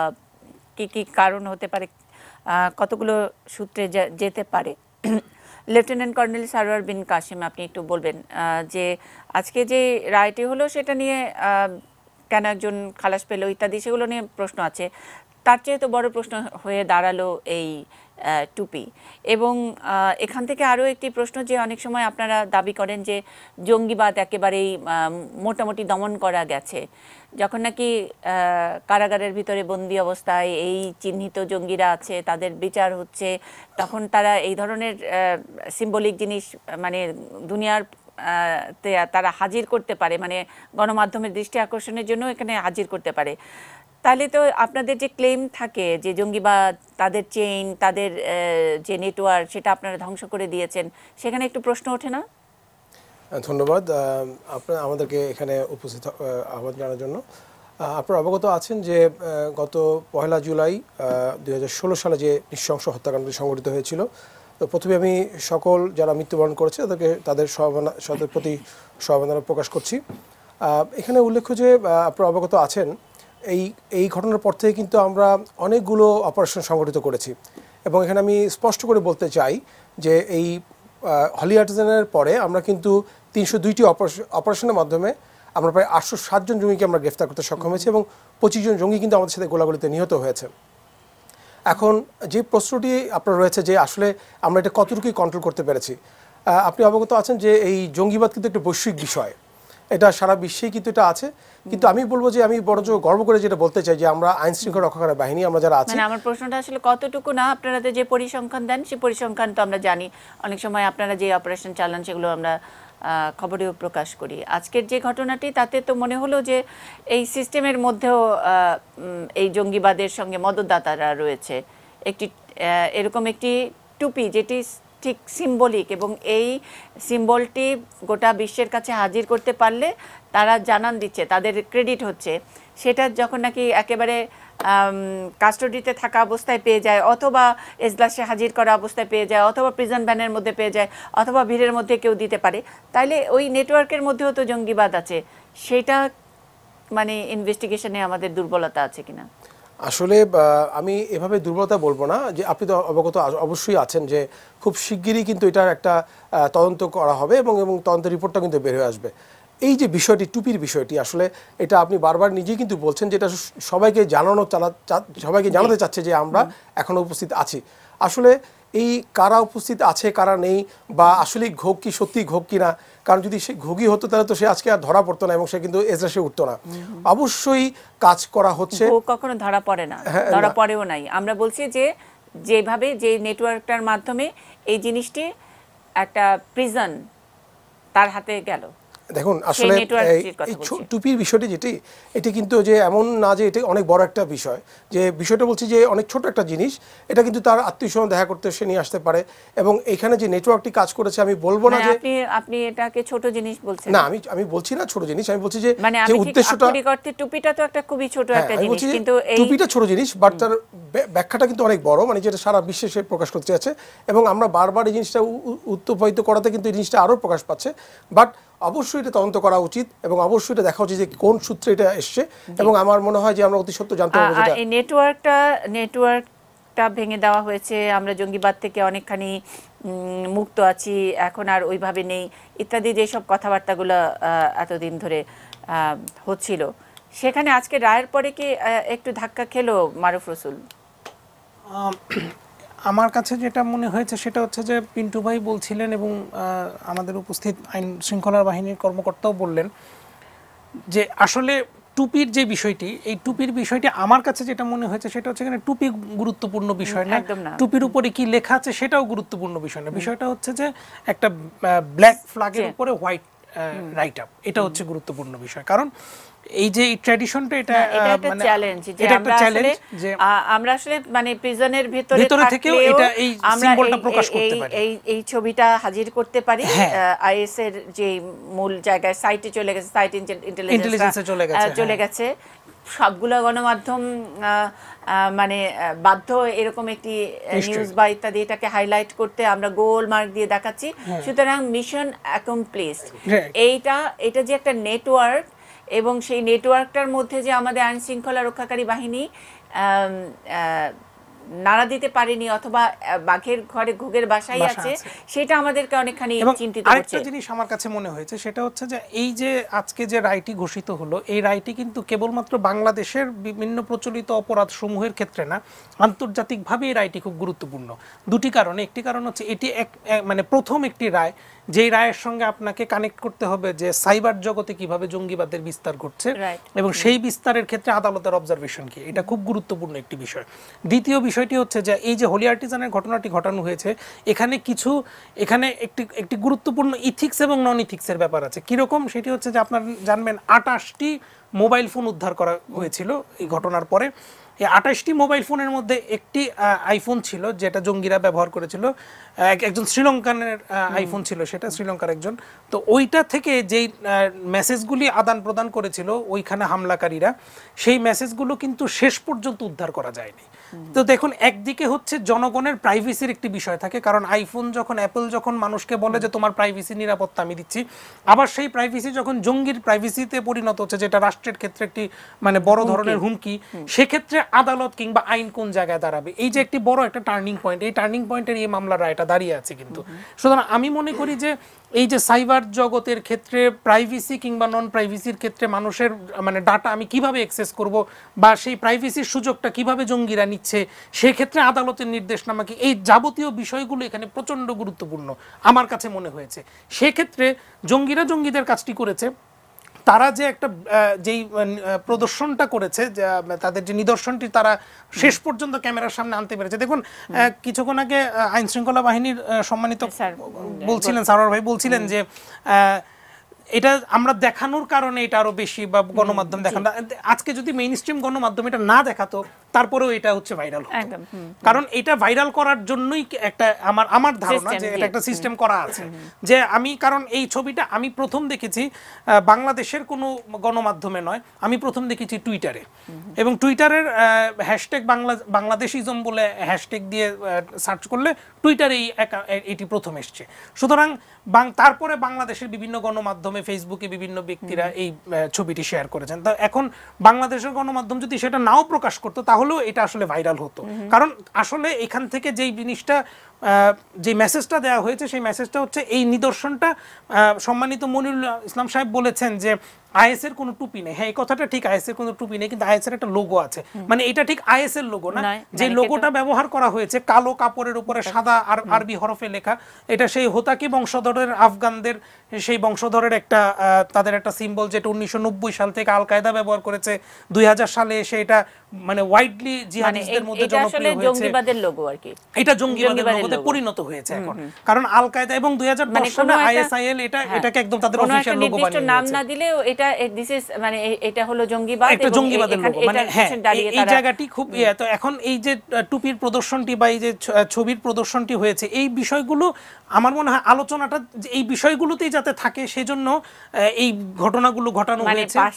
Speaker 1: কি কি কারণ হতে পারে, কতগুলো সূত্রে যেতে পারে। লেফটেন্যান্ট কর্নেল সারোয়ার বিন কাসিম, আপনি একটু বলবেন যে আজকে যে রায়টি হলো সেটা নিয়ে কেন একজন খালাস পেল ইত্যাদি, সেগুলো নিয়ে প্রশ্ন আছে। তার চেয়ে তো বড় প্রশ্ন হয়ে দাঁড়ালো এই টুপি। এবং এখান থেকে আরও একটি প্রশ্ন, যে অনেক সময় আপনারা দাবি করেন যে জঙ্গিবাদ একেবারেই মোটামুটি দমন করা গেছে। যখন নাকি কারাগারের ভিতরে বন্দি অবস্থায় এই চিহ্নিত জঙ্গিরা আছে, তাদের বিচার হচ্ছে, তখন তারা এই ধরনের সিম্বলিক জিনিস মানে দুনিয়ার তারা হাজির করতে পারে, মানে গণমাধ্যমের দৃষ্টি আকর্ষণের জন্য এখানে হাজির করতে পারে। তাহলে তো আপনাদের যে ক্লেম থাকে যে জঙ্গিবাদ, তাদের চেইন, তাদের যে নেটওয়ার্ক, সেটা আপনারা ধ্বংস করে দিয়েছেন, সেখানে একটু প্রশ্ন ওঠে না?
Speaker 7: ধন্যবাদ আপনার আমাদেরকে এখানে উপস্থিত আহ্বান জানার জন্য। আপনারা অবগত আছেন যে গত 1 জুলাই 2016 সালে যে নৃশংস হত্যাকাণ্ডটি সংঘটিত হয়েছিল, তো প্রথমে আমি সকল যারা মৃত্যুবরণ করেছে তাদের প্রতি সমবেদনা প্রকাশ করছি। এখানে উল্লেখ্য যে আপনারা অবগত আছেন এই ঘটনার পর থেকে কিন্তু আমরা অনেকগুলো অপারেশন সংগঠিত করেছি। এবং এখানে আমি স্পষ্ট করে বলতে চাই যে এই হলি আর্টিজানের পরে আমরা কিন্তু 302টি অপারেশনের মাধ্যমে আমরা প্রায় 807 জন জঙ্গিকে আমরা গ্রেফতার করতে সক্ষম হয়েছি, এবং 25 জন জঙ্গি কিন্তু আমাদের সাথে গোলাগুলিতে নিহত হয়েছে। এখন যে প্রশ্নটি আপনার রয়েছে যে আসলে আমরা এটা কতটুকু কন্ট্রোল করতে পেরেছি, আপনি অবগত আছেন যে এই জঙ্গিবাদ কিন্তু একটা বৈশ্বিক বিষয়, এটা সারা বিশ্বেই কিন্তু এটা আছে। কিন্তু আমি বলবো যে আমি বড় গর্ব করে যেটা বলতে চাই যে আমরা আইন শৃঙ্খলা রক্ষাকারী বাহিনী আমরা যারা আছি,
Speaker 1: মানে আমার প্রশ্নটা আসলে কতটুকু না, আপনারা যে পরিসংখ্যান দেন সেই পরিসংখ্যান তো আমরা জানি, অনেক সময় আপনারা যে অপারেশন চালান সেগুলো আমরা খবরেও প্রকাশ করি। আজকের যে ঘটনাটি, তাতে তো মনে হলো যে এই সিস্টেমের মধ্যেও এই জঙ্গিবাদের সঙ্গে মদতদাতারা রয়েছে। একটি এরকম একটি টুপি যেটি ঠিক সিম্বলিক, এবং এই সিম্বলটি গোটা বিশ্বের কাছে হাজির করতে পারলে তারা জানান দিচ্ছে, তাদের ক্রেডিট হচ্ছে। সেটা যখন নাকি একেবারে কাস্টডিতে থাকা অবস্থায় পেয়ে যায়, অথবা এজলাসে হাজির করা অবস্থায় পেয়ে যায়, অথবা প্রিজন ভ্যানের মধ্যে পেয়ে যায়, অথবা ভিড়ের মধ্যে কেউ দিতে পারে, তাইলে ওই নেটওয়ার্কের মধ্যেও তো জঙ্গিবাদ আছে। সেটা মানে ইনভেস্টিগেশনে আমাদের দুর্বলতা আছে কিনা?
Speaker 7: আসলে আমি এভাবে দুর্বলতা বলবো না, যে আপনি তো অবগত অবশ্যই আছেন যে খুব শিগগিরই কিন্তু এটার একটা তদন্ত করা হবে, এবং তদন্তের রিপোর্টটা কিন্তু বের হয়ে আসবে। এই যে বিষয়টি, টুপির বিষয়টি, আসলে এটা আপনি বারবার নিজেই কিন্তু বলছেন যে এটা সবাইকে জানাতে চাচ্ছে যে আমরা এখনো উপস্থিত আছি। আসলে এই কারা উপস্থিত আছে কারা নেই, বা আসলে ঘোগ কি সত্যি ঘোগ কিনা, কারণ যদি সে ঘোগই হতো তাহলে তো সে আজকে আর ধরা পড়তো না, এবং সে কিন্তু এজলাসে উঠতো না। অবশ্যই কাজ করা হচ্ছে,
Speaker 1: কখনো ধরা পড়ে না, ধরা পড়েও নাই। আমরা বলছি যে যেভাবে যে নেটওয়ার্কটার মাধ্যমে এই জিনিসটি একটা প্রিজন তার হাতে গেল।
Speaker 7: দেখুন আসলে এই টুপির বিষয়টি এটি কিন্তু যে এমন না যে এটা অনেক বড় একটা বিষয়, যে বিষয়টা বলছি যে অনেক ছোট একটা জিনিস, এটা কিন্তু তার আত্মীয়স্বজন দেখা করতে সে নিয়ে আসতে পারে। এবং এখানে যে নেটওয়ার্কটি কাজ করেছে, আমি বলবো না যে
Speaker 1: আপনি এটাকে ছোট জিনিস বলছেন।
Speaker 7: না, আমি বলছি না ছোট জিনিস, আমি বলছি যে
Speaker 1: যে উদ্দেশ্যটা, টুপিটা তো একটা খুবই ছোট একটা জিনিস, কিন্তু এই
Speaker 7: টুপিটা ছোট জিনিস, বাট তার ব্যাখ্যাটা কিন্তু অনেক বড়, মানে যেটা সারা বিশ্বে সে প্রকাশ করতে যাচ্ছে। এবং আমরা বারবার এই জিনিসটা উত্থাপিত করাতে কিন্তু এই জিনিসটা আরও প্রকাশ পাচ্ছে। বাট অবশ্যই এটা তদন্ত করা উচিত, এবং অবশ্যই এটা দেখা উচিত যে কোন সূত্রে এটা এসছে, এবং আমার মনে হয় যে আমরা অতি সত্য জানতে পারবো যেটা
Speaker 1: এই নেটওয়ার্কটা ভেঙে দেওয়া হয়েছে, আমরা জঙ্গিবাদ থেকে অনেকখানি মুক্ত আছি, এখন আর ওইভাবে নেই ইত্যাদি যেসব কথাবার্তাগুলো এতদিন ধরে হচ্ছিল, সেখানে আজকে রায়ের পরে কি একটু ধাক্কা খেলো মারুফ রসুল?
Speaker 8: আমার কাছে যেটা মনে হয়েছে সেটা হচ্ছে যে পিন্টু ভাই বলছিলেন এবং আমাদের উপস্থিত আইন শৃঙ্খলা বাহিনীর কর্মকর্তাও বললেন যে আসলে টুপির যে বিষয়টি, এই টুপির বিষয়টি আমার কাছে যেটা মনে হয়েছে সেটা হচ্ছে এখানে টুপি গুরুত্বপূর্ণ বিষয় না, টুপির উপরে কি লেখা আছে সেটাও গুরুত্বপূর্ণ বিষয় না। বিষয়টা হচ্ছে যে একটা ব্ল্যাক ফ্ল্যাগের উপরে হোয়াইট রাইট আপ, এটা হচ্ছে গুরুত্বপূর্ণ বিষয়। কারণ এই যে ট্র্যাডিশনটা, এটা
Speaker 1: মানে চ্যালেঞ্জ, যে আমরা আসলে মানে প্রিজনের ভিতরে থেকেও এটা এই সিম্বলটা প্রকাশ করতে পারি, এই ছবিটা হাজির করতে পারি। আইএস এর যে মূল জায়গায় সাইটে চলে গেছে, সাইট ইন্টেলিজেন্সে চলে গেছে, সবগুলো গণমাধ্যম মানে বাধ্য এরকম একটি নিউজ বা ইত্যাদি এটাকে হাইলাইট করতে, আমরা গোল মার্ক দিয়ে দেখাচ্ছি। সুতরাং মিশন অ্যাকমপ্লিশড। এটা যে একটা নেটওয়ার্ক, এবং সেই নেটওয়ার্কটার মধ্যে যে আমাদের আইন শৃঙ্খলা রক্ষাকারী বাহিনী নাড়া দিতে পারেনি অথবা বাঘের ঘরে ঘুঘের বাসাই আছে, সেটা আমাদেরকে অনেকখানি চিন্তিত করছে।
Speaker 8: আরেকটা জিনিস আমার কাছে মনে হয়েছে সেটা হচ্ছে যে এই যে আজকে যে রায়টি ঘোষিত হলো, এই রায়টি কিন্তু কেবলমাত্র বাংলাদেশের বিভিন্ন প্রচলিত অপরাধ সমূহের ক্ষেত্রে না, আন্তর্জাতিকভাবে এই রায়টি খুব গুরুত্বপূর্ণ। দুটি কারণে। একটি কারণ হচ্ছে এটি মানে প্রথম একটি রায়, যেই রায়ের সঙ্গে আপনাকে কানেক্ট করতে হবে যে সাইবার জগতে কিভাবে জঙ্গিবাদের বিস্তার ঘটছে এবং সেই বিস্তারের ক্ষেত্রে আদালতের অবজারভেশন কি, এটা খুব গুরুত্বপূর্ণ একটি বিষয়। দ্বিতীয় বিষয়টি হচ্ছে যে এই যে হোলি আর্টিজানের ঘটনাটি ঘটানো হয়েছে, এখানে একটি গুরুত্বপূর্ণ ইথিক্স এবং নন ইথিক্সের ব্যাপার আছে। কিরকম? সেটি হচ্ছে যে আপনার জানবেন 28টি মোবাইল ফোন উদ্ধার করা হয়েছিল এই ঘটনার পরে। এই 28টি মোবাইল ফোনের মধ্যে একটি আইফোন ছিল যেটা জঙ্গিরা ব্যবহার করেছিল, একজন শ্রীলঙ্কানের আইফোন ছিল সেটা, শ্রীলঙ্কার একজন। তো ওইটা থেকে যেই মেসেজগুলি আদান প্রদান করেছিল ওইখানে হামলাকারীরা, সেই মেসেজগুলো কিন্তু শেষ পর্যন্ত উদ্ধার করা যায়নি। তো দেখুন, একদিকে হচ্ছে জনগণের প্রাইভেসির একটি বিষয় থাকে, কারণ আইফোন যখন, অ্যাপল যখন মানুষকে বলে যে তোমার প্রাইভেসি নিরাপত্তা আমি দিচ্ছি, আবার সেই প্রাইভেসি যখন জঙ্গির প্রাইভেসিতে পরিণত হচ্ছে, যেটা রাষ্ট্রের ক্ষেত্রে একটি মানে বড় ধরনের হুমকি, সেক্ষেত্রে আদালত কিংবা আইন কোন জায়গায় দাঁড়াবে, এই যে একটি বড় একটা টার্নিং পয়েন্ট, এই টার্নিং পয়েন্টের এই মামলার রায়টা দাঁড়িয়ে আছে কিন্তু। সুতরাং আমি মনে করি যে এই যে সাইবার জগতের ক্ষেত্রে প্রাইভেসি কিংবা নন প্রাইভেসির ক্ষেত্রে মানুষের মানে ডাটা আমি কিভাবে অ্যাক্সেস করব বা সেই প্রাইভেসির সুযোগটা কিভাবে জঙ্গিরা নিচ্ছে, সেক্ষেত্রে আদালতের নির্দেশনামা কি, এই যাবতীয় বিষয়গুলো এখানে প্রচণ্ড গুরুত্বপূর্ণ আমার কাছে মনে হয়েছে। সেক্ষেত্রে জঙ্গিরা জঙ্গিদের কাজটি করেছে, তারা যে একটা যেই প্রদর্শনটা করেছে, তাদের যে নিদর্শনটি তারা শেষ পর্যন্ত ক্যামেরার সামনে আনতে পেরেছে। দেখুন, কিছুক্ষণ আগে আইন শৃঙ্খলা বাহিনীর সম্মানিত বলছিলেন, সারোয়ার ভাই বলছিলেন যে এটা আমরা দেখানোর কারণে এটা আরো বেশি, বা গণমাধ্যম দেখানো, আজকে যদি মেইন স্ট্রিম গণমাধ্যম এটা না দেখাতো তারপরেও এটা হচ্ছে ভাইরাল, কারণ এটা ভাইরাল করার জন্যই একটা আমার ধারণা যে এটা একটা সিস্টেম করা আছে। যে আমি, কারণ এই ছবিটা আমি প্রথম দেখেছি বাংলাদেশের কোনো গণমাধ্যমে নয়, আমি প্রথম দেখেছি টুইটারে, এবং টুইটারের হ্যাশট্যাগ বাংলাদেশিজম বলে হ্যাশট্যাগ দিয়ে সার্চ করলে টুইটারে এটি প্রথম এসছে। সুতরাং তারপরে বাংলাদেশের বিভিন্ন গণমাধ্যমে, ফেসবুকে বিভিন্ন ব্যক্তিরা এই ছবিটি শেয়ার করেছেন। তো এখন বাংলাদেশের গণমাধ্যম যদি সেটা নাও প্রকাশ করতো তাহলেও এটা আসলে ভাইরাল হতো, কারণ আসলে এখান থেকে যেই জিনিসটা, যে মেসেজটা দেওয়া হয়েছে, সেই মেসেজটা হচ্ছে এই নিদর্শনটা, সম্মানিত মনিরুল ইসলাম সাহেব বলেছেন যে আইএস এর কোনো টুপি নেই। হ্যাঁ, এই কথাটা ঠিক, আইএস এর কোনো টুপি নেই, কিন্তু আইএস এর একটা লোগো আছে। মানে এটা ঠিক আইএস এর লোগো না, যে লোগোটা ব্যবহার করা হয়েছে কালো কাপড়ের উপরে সাদা আর আরবি হরফে লেখা, এটা সেই হোতাকি বংশধরের, আফগানদের সেই বংশধরের একটা তাদের একটা সিম্বল, যেটা 1990 সাল থেকে আল কায়দা ব্যবহার করেছে, 2000 সালে এসে এটা মানে ওয়াইডলি জিহাদিস্টদের মধ্যে জনপ্রিয় হয়েছে।
Speaker 1: জঙ্গিবাদের লোগো আর কি,
Speaker 8: এটা জঙ্গিবাদের লোগোতে পরিণত হয়েছে এখন, কারণ আল কায়দা এবং 2010 সালে আইএসআইএল এটাকে একদম তাদের অফিশিয়াল লোগো বানিয়ে নিয়েছে।
Speaker 1: নাম না দিলেও এটা দিস ইজ মানে এটা হলো জঙ্গিবাদ,
Speaker 8: একটা জঙ্গিবাদের লোগো, মানে হ্যাঁ এই জায়গাটি খুব। তো এখন এই যে টুপির প্রদর্শনটি বা এই যে ছবির প্রদর্শনটি হয়েছে, এই বিষয়গুলো আমার মনে হয় আলোচনাটা এই বিষয়গুলোতেই যাতে থাকে, সেজন্য এই ঘটনাগুলো ঘটানো হয়েছে।
Speaker 1: পাশে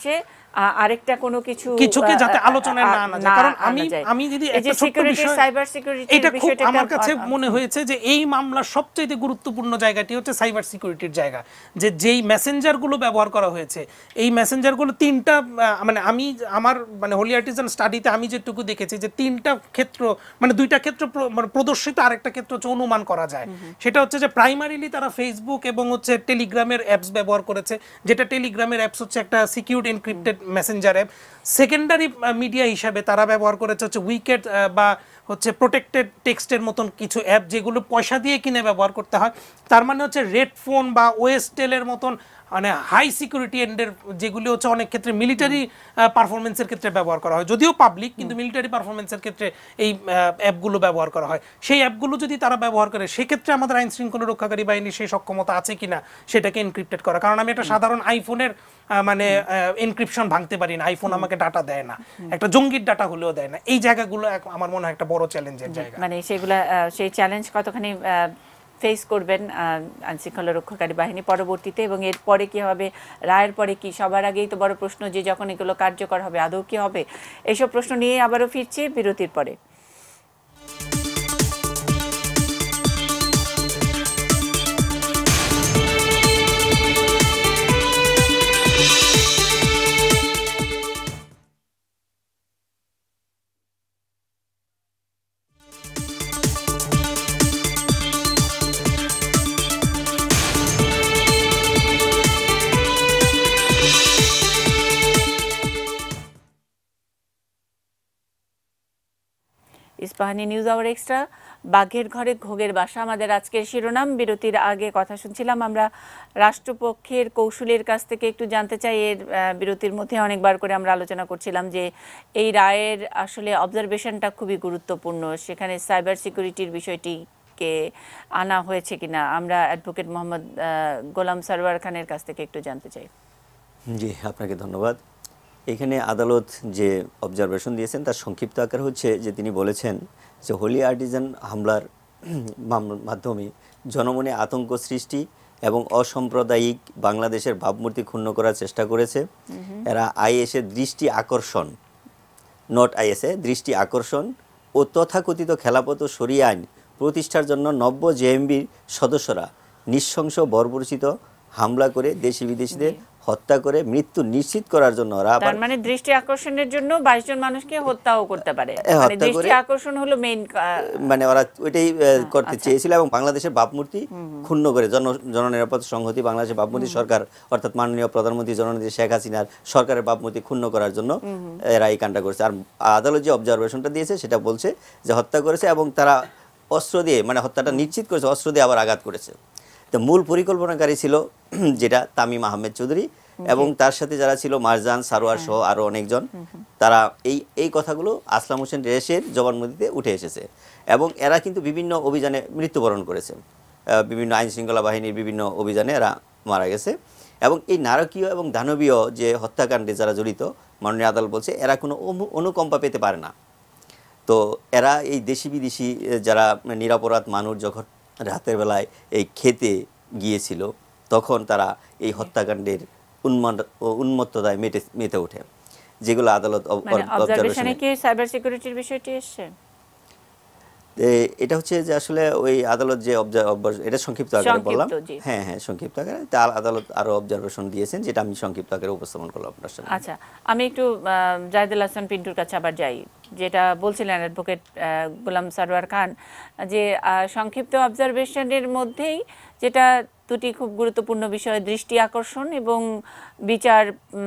Speaker 1: আরেকটা কোনো
Speaker 8: কিছুকে যাতে আলোচনায় না আনা যায়, কারণ আমি যদি একটা ছোট্ট বিষয়,
Speaker 1: সাইবার সিকিউরিটি
Speaker 8: এটা খুব আমার কাছে মনে হয়েছে যে এই মামলার সবচেয়ে গুরুত্বপূর্ণ জায়গাটি হচ্ছে সাইবার সিকিউরিটির জায়গা, যে যেই মেসেঞ্জারগুলো ব্যবহার করা হয়েছে, এই মেসেঞ্জারগুলো তিনটা, মানে আমি আমার মানে হোলি আর্টিজান স্টাডিতে আমি যেটুকু দেখেছি যে তিনটা ক্ষেত্র, মানে দুইটা ক্ষেত্র মানে প্রদর্শিত, আরেকটা ক্ষেত্র হচ্ছে অনুমান করা যায়। সেটা হচ্ছে যে প্রাইমারিলি তারা ফেসবুক এবং হচ্ছে টেলিগ্রামের অ্যাপস ব্যবহার করেছে, যেটা টেলিগ্রামের অ্যাপস হচ্ছে একটা secured encrypted messenger app. Secondary media হিসাবে তারা ব্যবহার করেছে হচ্ছে উইকেট বা হচ্ছে প্রোটেক্টেড টেক্সটের মতন কিছু অ্যাপ, যেগুলো পয়সা দিয়ে কিনে ব্যবহার করতে হয়। তার মানে হচ্ছে রেড ফোন বা ওয়েস্টেলের মতন মানে হাই সিকিউরিটি এন্ডের, যেগুলি হচ্ছে অনেক ক্ষেত্রে মিলিটারি পারফরমেন্সের ক্ষেত্রে ব্যবহার করা হয়, যদিও পাবলিক, কিন্তু মিলিটারি পারফরমেন্সের ক্ষেত্রে এই অ্যাপগুলো ব্যবহার করা হয়। সেই অ্যাপগুলো যদি তারা ব্যবহার করে, সেক্ষেত্রে আমাদের আইন শৃঙ্খলা রক্ষাকারী বাহিনীর সেই সক্ষমতা আছে কিনা সেটাকে এনক্রিপ্টেড করা। কারণ আমি একটা সাধারণ আইফোনের মানে এনক্রিপশন ভাঙতে পারি না, আইফোন আমাকে ডাটা দেয় না, একটা জঙ্গির ডাটা হলেও দেয় না। এই জায়গাগুলো আমার মনে হয় একটা বড় চ্যালেঞ্জের জায়গা।
Speaker 1: মানে সেগুলা সেই চ্যালেঞ্জ কতখানি ফেস করবেন আইনশৃঙ্খলা রক্ষাকারী বাহিনী পরবর্তীতে, এবং এরপরে কি হবে, রায়ের পরে কি? সবার আগেই তো বড় প্রশ্ন যে যখন এগুলো কার্যকর হবে আদৌ কি হবে? এইসব প্রশ্ন নিয়ে আবারও ফিরছি বিরতির পরে। ইস্পাহানি নিউজ আওয়ার এক্সট্রা, বাঘের ঘরে ঘোগের বাসা আমাদের আজকের শিরোনাম। বিরতির আগে কথা শুনছিলাম আমরা রাষ্ট্রপক্ষের কৌশলের কাছ থেকে, একটু জানতে চাই এর বিরতির মধ্যে অনেকবার করে আমরা আলোচনা করছিলাম যে এই রায়ের আসলে অবজারভেশনটা খুবই গুরুত্বপূর্ণ, সেখানে সাইবার সিকিউরিটির বিষয়টিকে আনা হয়েছে কিনা। আমরা অ্যাডভোকেট মোহাম্মদ গোলাম সরওয়ার খানের কাছ থেকে একটু জানতে চাই।
Speaker 4: জি, আপনাকে ধন্যবাদ। এখানে আদালত যে অবজারভেশন দিয়েছেন তার সংক্ষিপ্ত আকার হচ্ছে যে তিনি বলেছেন যে হোলি আর্টিজান হামলার মাধ্যমে জনমনে আতঙ্ক সৃষ্টি এবং অসাম্প্রদায়িক বাংলাদেশের ভাবমূর্তি ক্ষুণ্ণ করার চেষ্টা করেছে। এরা আইএসের দৃষ্টি আকর্ষণ, নট আইএসএ, দৃষ্টি আকর্ষণ ও তথাকথিত খেলাপথ ও শরিয়া আইন প্রতিষ্ঠার জন্য নব্য জেএমবির সদস্যরা নৃশংস বর্বরচিত হামলা করে দেশি বিদেশিদের হত্যা করে মৃত্যু নিশ্চিত করার জন্য
Speaker 1: তার মানে দৃষ্টি আকর্ষণের জন্য 22 জন মানুষকে হত্যাও করতে পারে, মানে দৃষ্টি আকর্ষণ হলো মেইন,
Speaker 4: মানে ওরা ওইটাই করতে চেয়েছিল এবং বাংলাদেশের ভাবমূর্তি ক্ষুণ্ণ করে জননিরাপত্তা সংহতি বাংলাদেশের ভাবমূর্তি সরকার অর্থাৎ মাননীয় প্রধানমন্ত্রী জননেত্রী শেখ হাসিনার সরকারের ভাবমূর্তি ক্ষুণ্ণ করার জন্য এরা এই কাণ্ডটা করেছে। আর আদালত যে অবজারভেশনটা দিয়েছে সেটা বলছে যে হত্যা করেছে এবং তারা অস্ত্র দিয়ে, মানে হত্যাটা নিশ্চিত করেছে, অস্ত্র দিয়ে আবার আঘাত করেছে। তো মূল পরিকল্পনাকারী ছিল যেটা তামিম আহমেদ চৌধুরী এবং তার সাথে যারা ছিল মারজান, সারোয়ার সহ আরও অনেকজন। তারা এই কথাগুলো আসলাম হোসেন রেশের জবানবন্দিতে উঠে এসেছে এবং এরা কিন্তু বিভিন্ন অভিযানে মৃত্যুবরণ করেছে, বিভিন্ন আইন শৃঙ্খলা বাহিনীর বিভিন্ন অভিযানে এরা মারা গেছে। এবং এই নারকীয় এবং দানবীয় যে হত্যাকাণ্ডে যারা জড়িত, মাননীয় আদালত বলছে এরা কোনো অনুকম্পা পেতে পারে না। তো এরা এই দেশি বিদেশি যারা নিরপরাধ মানুষ যখন রাতের বেলায় এই খেতে গিয়েছিল তখন তারা এই হত্যাকাণ্ডের উন্মত্ততায় মেতে ওঠে, যেগুলো আদালত
Speaker 1: অবজারভেশনে কি সাইবার সিকিউরিটির বিষয়টি এসেছে।
Speaker 4: এটা হচ্ছে যে আসলে ওই আদালত যে এটা সংক্ষিপ্ত আকারে বললাম, হ্যাঁ হ্যাঁ সংক্ষিপ্ত আকারে, তার আদালত আরো অবজারভেশন দিয়েছেন যেটা আমি সংক্ষিপ্ত আকারে উপস্থাপন করলাম আপনার সামনে।
Speaker 1: আচ্ছা, আমি একটু জাহিদুল হাসান পিন্টুর কাছে আবার যাই, যেটা বলছিলেন অ্যাডভোকেট গোলাম সরওয়ার খান, যে সংক্ষিপ্ত অবজারভেশনের মধ্যেই যেটা দুটি খুব গুরুত্বপূর্ণ বিষয়, দৃষ্টি আকর্ষণ এবং বিচার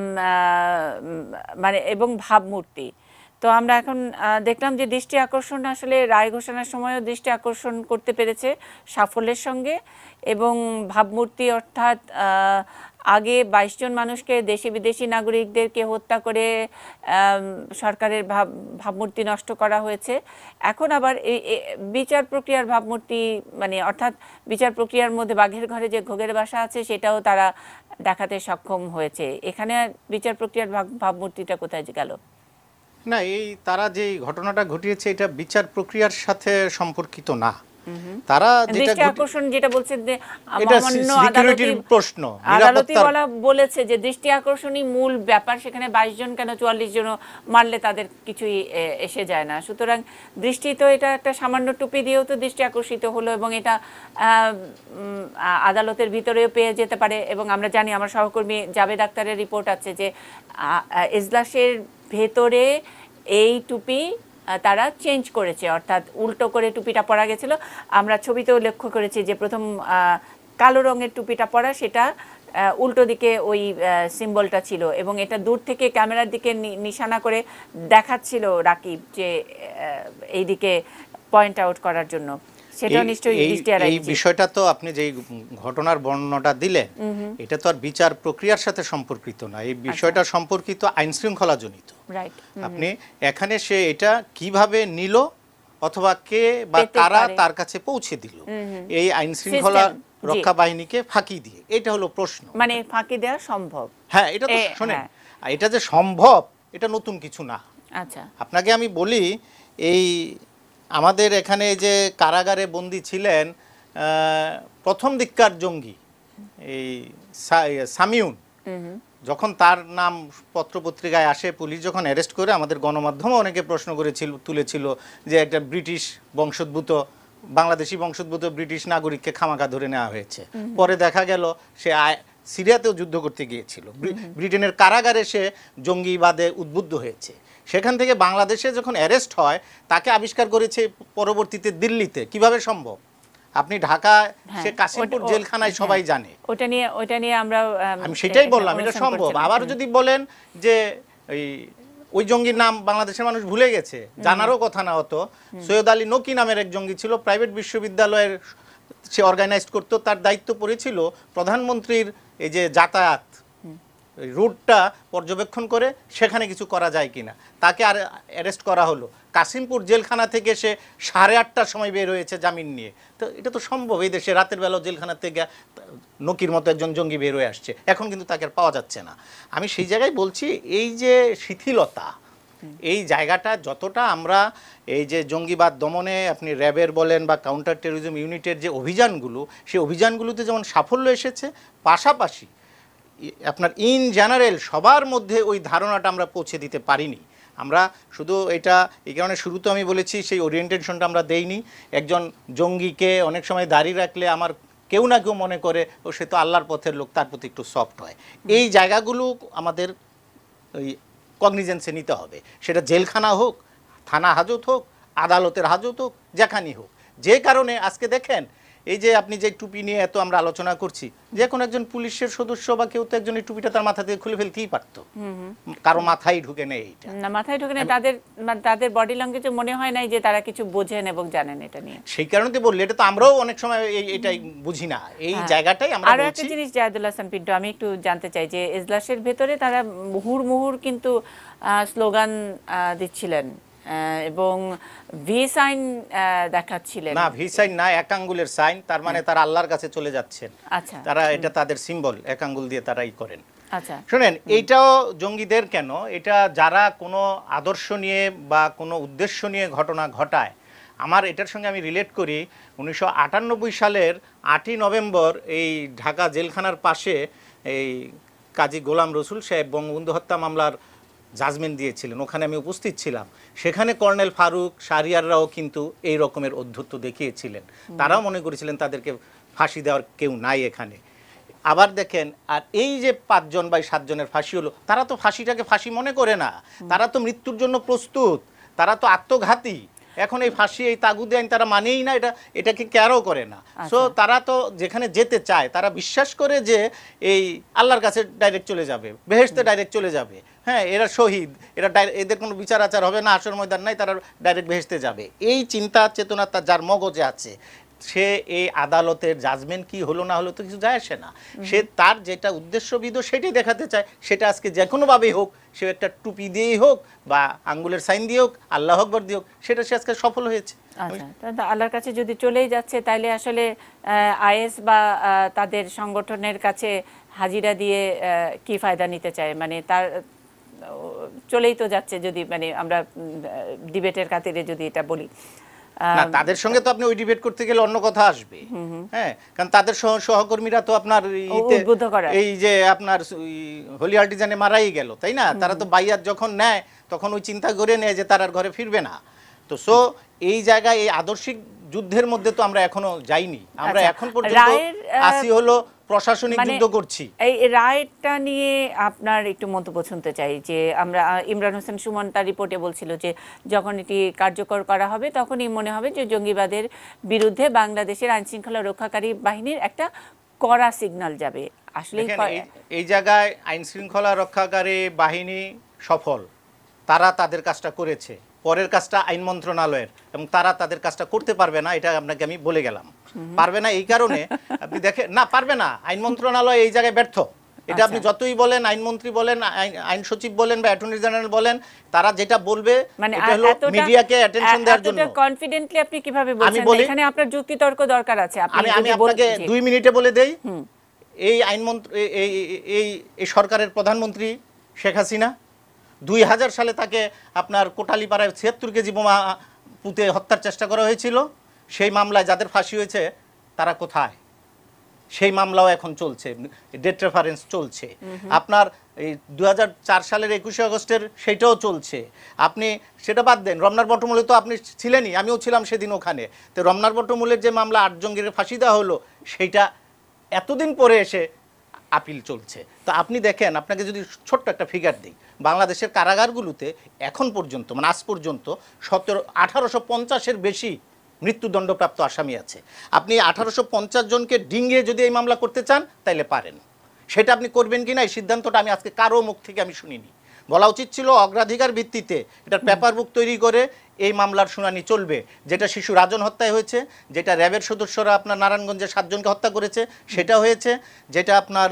Speaker 1: মানে এবং ভাবমূর্তি। তো আমরা এখন দেখলাম যে দৃষ্টি আকর্ষণ আসলে রায় ঘোষণার সময়ও দৃষ্টি আকর্ষণ করতে পেরেছে সাফল্যের সঙ্গে, এবং ভাবমূর্তি অর্থাৎ আগে 22 জন মানুষকে, দেশি বিদেশি নাগরিকদেরকে হত্যা করে সরকারের ভাবমূর্তি নষ্ট করা হয়েছে। এখন আবার এই বিচার প্রক্রিয়ার ভাবমূর্তি, মানে অর্থাৎ বিচার প্রক্রিয়ার মধ্যে বাঘের ঘরে যে ঘোগের বাসা আছে সেটাও তারা দেখাতে সক্ষম হয়েছে। এখানে বিচার প্রক্রিয়ার ভাবমূর্তিটা কোথায় গেল?
Speaker 6: না, এই তারা যে ঘটনাটা ঘটিয়েছে এটা বিচার প্রক্রিয়ার সাথে সম্পর্কিত না। তারা যেটা
Speaker 1: দৃষ্টি আকর্ষণ যেটা বলছে যে
Speaker 6: এটা
Speaker 1: মহামান্য
Speaker 6: সিকিউরিটির প্রশ্ন,
Speaker 1: আদালতই
Speaker 6: নিরাপত্তার
Speaker 1: বলেছে যে দৃষ্টি আকর্ষণই মূল ব্যাপার, সেখানে 22 জন কেন 44 জন মারলে তাদের কিছুই এসে যায় না। সুতরাং দৃষ্টি তো এটা একটা সামান্য টুপি দিয়েও তো দৃষ্টি আকর্ষিত হলো, এবং এটা আদালতের ভিতরেও পেয়ে যেতে পারে। এবং আমরা জানি, আমার সহকর্মী জাভেদ আক্তারের রিপোর্ট আছে যে এজলাসের ভেতরে এই টুপি তারা চেঞ্জ করেছে, অর্থাৎ উল্টো করে টুপিটা পরা গেছিল। আমরা ছবিতেও লক্ষ্য করেছি যে প্রথম কালো রঙের টুপিটা পরা, সেটা উল্টো দিকে ওই সিম্বলটা ছিল, এবং এটা দূর থেকে ক্যামেরার দিকে নিশানা করে দেখাচ্ছিল রাকিব যে এই দিকে পয়েন্ট আউট করার জন্য। সেটা নিশ্চয়ই দৃষ্টি এড়ায়।
Speaker 6: এই বিষয়টা তো আপনি যে ঘটনার বর্ণনাটা দিলেন, এটা তো আর বিচার প্রক্রিয়ার সাথে সম্পর্কিত না, এই বিষয়টা সম্পর্কিত আইন শৃঙ্খলা জনিত। আপনি এখানে সে এটা কিভাবে নিল অথবা কে বা কারা তার কাছে পৌঁছে দিল, এই আইন শৃঙ্খলা রক্ষা বাহিনীকে ফাঁকি দিয়ে, এটা হলো প্রশ্ন।
Speaker 1: মানে ফাঁকি দেওয়া সম্ভব?
Speaker 6: হ্যাঁ, এটা তো শোনেন, এটা যে সম্ভব এটা নতুন কিছু না।
Speaker 1: আচ্ছা,
Speaker 6: আপনাকে আমি বলি, এই আমাদের এখানে যে কারাগারে বন্দী ছিলেন প্রথম দিককার জঙ্গি এই সামিউন, যখন তার নাম পত্রপত্রিকায় আসে, পুলিশ যখন অ্যারেস্ট করে, আমাদের গণমাধ্যমে অনেকে প্রশ্ন করেছিল, তুলেছিল যে একটা ব্রিটিশ বংশোদ্ভূত, বাংলাদেশি বংশোদ্ভূত ব্রিটিশ নাগরিককে খামাখা ধরে নেওয়া হয়েছে। পরে দেখা গেল সে সিরিয়াতেও যুদ্ধ করতে গিয়েছিল, ব্রিটেনের কারাগারে সে জঙ্গিবাদে উদ্বুদ্ধ হয়েছে। সেখান থেকে বাংলাদেশে যখন অ্যারেস্ট হয়, তাকে আবিষ্কার করেছে পরবর্তীতে দিল্লিতে। কিভাবে সম্ভব? আপনি ঢাকা সে কাশিমপুর জেলখানায় সবাই জানে।
Speaker 1: ওটা নিয়ে
Speaker 6: আমি সেটাই বললাম, এটা সম্ভব। আবার যদি বলেন যে ওই জঙ্গির নাম বাংলাদেশের মানুষ ভুলে গেছে, জানারও কথা না হতো, সৈয়দ আলী নকি নামের এক জঙ্গি ছিল, প্রাইভেট বিশ্ববিদ্যালয়ের সে অর্গানাইজ করতো, তার দায়িত্ব পড়েছিল প্রধানমন্ত্রীর এই যে যাতায়াত রুটটা পর্যবেক্ষণ করে সেখানে কিছু করা যায় কিনা। তাকে আর অ্যারেস্ট করা হলো। কাশিমপুর জেলখানা থেকে সে 8:30টার সময় বের হয়েছে জামিন নিয়ে। তো এটা তো সম্ভব, এই দেশে রাতের বেলা জেলখানা থেকে নকির মতো একজন জঙ্গি বের হয়ে আসছে, এখন কিন্তু তাকে আর পাওয়া যাচ্ছে না। আমি সেই জায়গায় বলছি, এই যে শিথিলতা, এই জায়গাটা যতটা আমরা এই যে জঙ্গিবাদ দমনে আপনি র্যাবের বলেন বা কাউন্টার টেরোরিজম ইউনিটের যে অভিযানগুলো, সেই অভিযানগুলোতে যেমন সাফল্য এসেছে, পাশাপাশি আপনার ইন জেনারেল সবার মধ্যে ওই ধারণাটা আমরা পৌঁছে দিতে পারিনি। আমরা শুধু এটা এই কারণে শুরুতে আমি বলেছি, সেই ওরিয়েন্টেশনটা আমরা দেইনি। একজন জঙ্গিকে অনেক সময় দাঁড়িয়ে রাখলে আমার কেউ না কেউ মনে করে ও সে তো আল্লাহর পথের লোক, তার প্রতি একটু সফট হয়। এই জায়গাগুলো আমাদের ওই কগনিজেন্সে নিতে হবে, সেটা জেলখানা হোক, থানা হাজত হোক, আদালতের হাজত হোক, যেখানেই হোক। যে কারণে আজকে দেখেন, এই যে আপনি যে টুপি নিয়ে এত আমরা আলোচনা করছি, যে কোনো একজন পুলিশের সদস্য বা কেউ তো একজন এই টুপিটা তার মাথা থেকে খুলে ফেলতেই পারতো, কারো মাথায় ঢুকে নেই, এইটা
Speaker 1: না মাথায় ঢুকে নেই, তাদের বডি ল্যাঙ্গুয়েজে মনে হয় নাই যে তারা কিছু বোঝেন এবং জানেন এটা নিয়ে।
Speaker 6: সেই কারণে তো বললি, এটা তো আমরাও অনেক সময় এটাই বুঝি না, এই জায়গাটাই আমরা বলছি।
Speaker 1: আরো একটা জিনিস জাহিদুল হাসান পিন্টু, আমি একটু জানতে চাই যে এজলাসের ভেতরে তারা মুহুর্মুহুর কিন্তু স্লোগান দিচ্ছিলেন এবং ভি সাইন দেখাচ্ছিলেন।
Speaker 6: না, ভি সাইন না, এক আঙ্গুলের সাইন, তার মানে তারা আল্লাহর কাছে চলে যাচ্ছেন।
Speaker 1: আচ্ছা,
Speaker 6: তারা এটা তাদের সিম্বল, এক আঙ্গুল দিয়ে তারাই করেন।
Speaker 1: আচ্ছা,
Speaker 6: শুনেন, এইটাও জঙ্গিদের কেন, এটা যারা কোনো আদর্শ নিয়ে বা কোনো উদ্দেশ্য নিয়ে ঘটনা ঘটায়, আমার এটার সঙ্গে আমি রিলেট করি 1998 সালের 8ই নভেম্বর এই ঢাকা জেলখানার পাশে এই কাজী গোলাম রসুল সাহেব বঙ্গবন্ধু হত্যা মামলার জাজমেন্ট দিয়েছিলেন, ওখানে আমি উপস্থিত ছিলাম। সেখানে কর্নেল ফারুক, শাহরিয়াররাও কিন্তু এই রকমের অধ্যত্ব দেখিয়েছিলেন। তারাও মনে করেছিলেন তাদেরকে ফাঁসি দেওয়ার কেউ নাই এখানে। আবার দেখেন, আর এই যে 5 জন বা 7 জনের ফাঁসি হলো, তারা তো ফাঁসিটাকে ফাঁসি মনে করে না, তারা তো মৃত্যুর জন্য প্রস্তুত, তারা তো আত্মঘাতী। এখন এই ফাঁসি, এই তাগুদে আইন তারা মানেই না, এটাকে কেয়ারও করে না। সো তারা তো যেখানে যেতে চায়, তারা বিশ্বাস করে যে এই আল্লাহর কাছে ডাইরেক্ট চলে যাবে, বেহেশতে ডাইরেক্ট চলে যাবে। হ্যাঁ, এরা শহীদ, এদের কোনো বিচার আচার হবে না, আসর ময়দান নাই, তারা ডাইরেক্ট বেহেশতে যাবে। এই চিন্তা চেতনা তার যার মগজে আছে, সে এই আদালতের জাজমেন্ট কি হলো না হলো তো কিছু যায় আসে না। সে তার যেটা উদ্দেশ্যবিদ সেটাই দেখাতে চায়, সেটা আজকে যে কোনোভাবেই হোক, সে একটা টুপি দিয়েই হোক বা আঙ্গুলের সাইন দিয়ে হোক, আল্লাহ আকবার দিয়ে হোক, সেটা সে আজকে সফল হয়েছে।
Speaker 1: আচ্ছা, আল্লাহর কাছে যদি চলেই যাচ্ছে, তাইলে আসলে আইএস বা তাদের সংগঠনের কাছে হাজিরা দিয়ে কি ফায়দা নিতে চায়? মানে তার চলেই তো যাচ্ছে, যদি মানে আমরা ডিবেটের খাতিরে যদি এটা বলি।
Speaker 6: না, তাদের সঙ্গে তো আপনি ওই ডিবেট করতে গেলে অন্য কথা আসবে। হ্যাঁ, কারণ তাদের সহকর্মীরা তো আপনার এই যে আপনার হোলি আর্টিজানে মারাই গেল, তাই না? তারা তো বাইয়াত যখন নেয় তখন ওই চিন্তা করে নেয় যে তার আর ঘরে ফিরবে না। তো সো এই জায়গায় এই আদর্শিক যুদ্ধের মধ্যে তো আমরা এখনো যাইনি। আমরা এখন পর্যন্ত আসি হলো প্রশাসনিক যুদ্ধ করছি।
Speaker 1: এই রায়টা নিয়ে আপনার একটু মন্তব্য শুনতে চাই যে আমরা ইমরান হোসেন সুমন তার রিপোর্টে বলছিল যে যখন এটি কার্যকর করা হবে তখনই মনে হবে যে জঙ্গিবাদের বিরুদ্ধে বাংলাদেশের আইন শৃঙ্খলা রক্ষাকারী বাহিনীর একটা কড়া সিগন্যাল যাবে। আসলে
Speaker 6: এই জায়গায় আইন শৃঙ্খলা রক্ষাকারী বাহিনী সফল, তারা তাদের কাজটা করেছে। পরের কাজটা আইন মন্ত্রণালয়ের, এবং তারা তাদের কাজটা করতে পারবে না, এটা আপনাকে আমি বলে গেলাম। পারবে না এই কারণে আপনি দেখেন না, পারবে না, আইন মন্ত্রণালয় এই জায়গায় ব্যর্থ। এটা আপনি যতই বলেন, আইনমন্ত্রী বলেন, আইন সচিব বলেন বা অ্যাটর্নি জেনারেল বলেন, তারা যেটা বলবে এটা হলো মিডিয়াকে অ্যাটেনশন দেওয়ার জন্য।
Speaker 1: কনফিডেন্টলি আপনি কিভাবে বলছেন? এখানে আপনার যুক্তিতর্ক দরকার আছে।
Speaker 6: আমি আপনাকে 2 মিনিটে বলে দেই। এই আইনমন্ত্রী এই সরকারের প্রধানমন্ত্রী শেখ হাসিনা 2000 সালে তাকে আপনার কোটালীপাড়ায় 76 কেজি বোমা পুঁতে হত্যার চেষ্টা করা হয়েছিল। সেই মামলায় যাদের ফাঁসি হয়েছে তারা কোথায়? সেই মামলাও এখন চলছে, ডেট রেফারেন্স চলছে। আপনার এই 2004 সালের 21শে আগস্টের সেইটাও চলছে। আপনি সেটা বাদ দেন, রমনার বটমূলে তো আপনি ছিলেনই, আমিও ছিলাম সেদিন ওখানে। তো রমনার বটমূলের যে মামলা 8 জঙ্গির ফাঁসি দেওয়া হলো, সেইটা এতদিন পরে এসে আপিল চলছে। তো আপনি দেখেন, আপনাকে যদি ছোট্ট একটা ফিগার দিই, বাংলাদেশের কারাগারগুলোতে এখন পর্যন্ত মানে আজ পর্যন্ত 1850-এর বেশি মৃত্যুদণ্ডপ্রাপ্ত আসামি আছে। আপনি 1850 জনকে ডিঙিয়ে যদি এই মামলা করতে চান তাইলে পারেন। সেটা আপনি করবেন কিনা এই সিদ্ধান্তটা আমি আজকে কারো মুখ থেকে আমি শুনিনি। বলা উচিত ছিল অগ্রাধিকার ভিত্তিতে এটার পেপার বুক তৈরি করে এই মামলার শুনানি চলবে। যেটা শিশু রাজন হত্যায় হয়েছে, যেটা র্যাবের সদস্যরা আপনার নারায়ণগঞ্জে 7 জনকে হত্যা করেছে সেটা হয়েছে, যেটা আপনার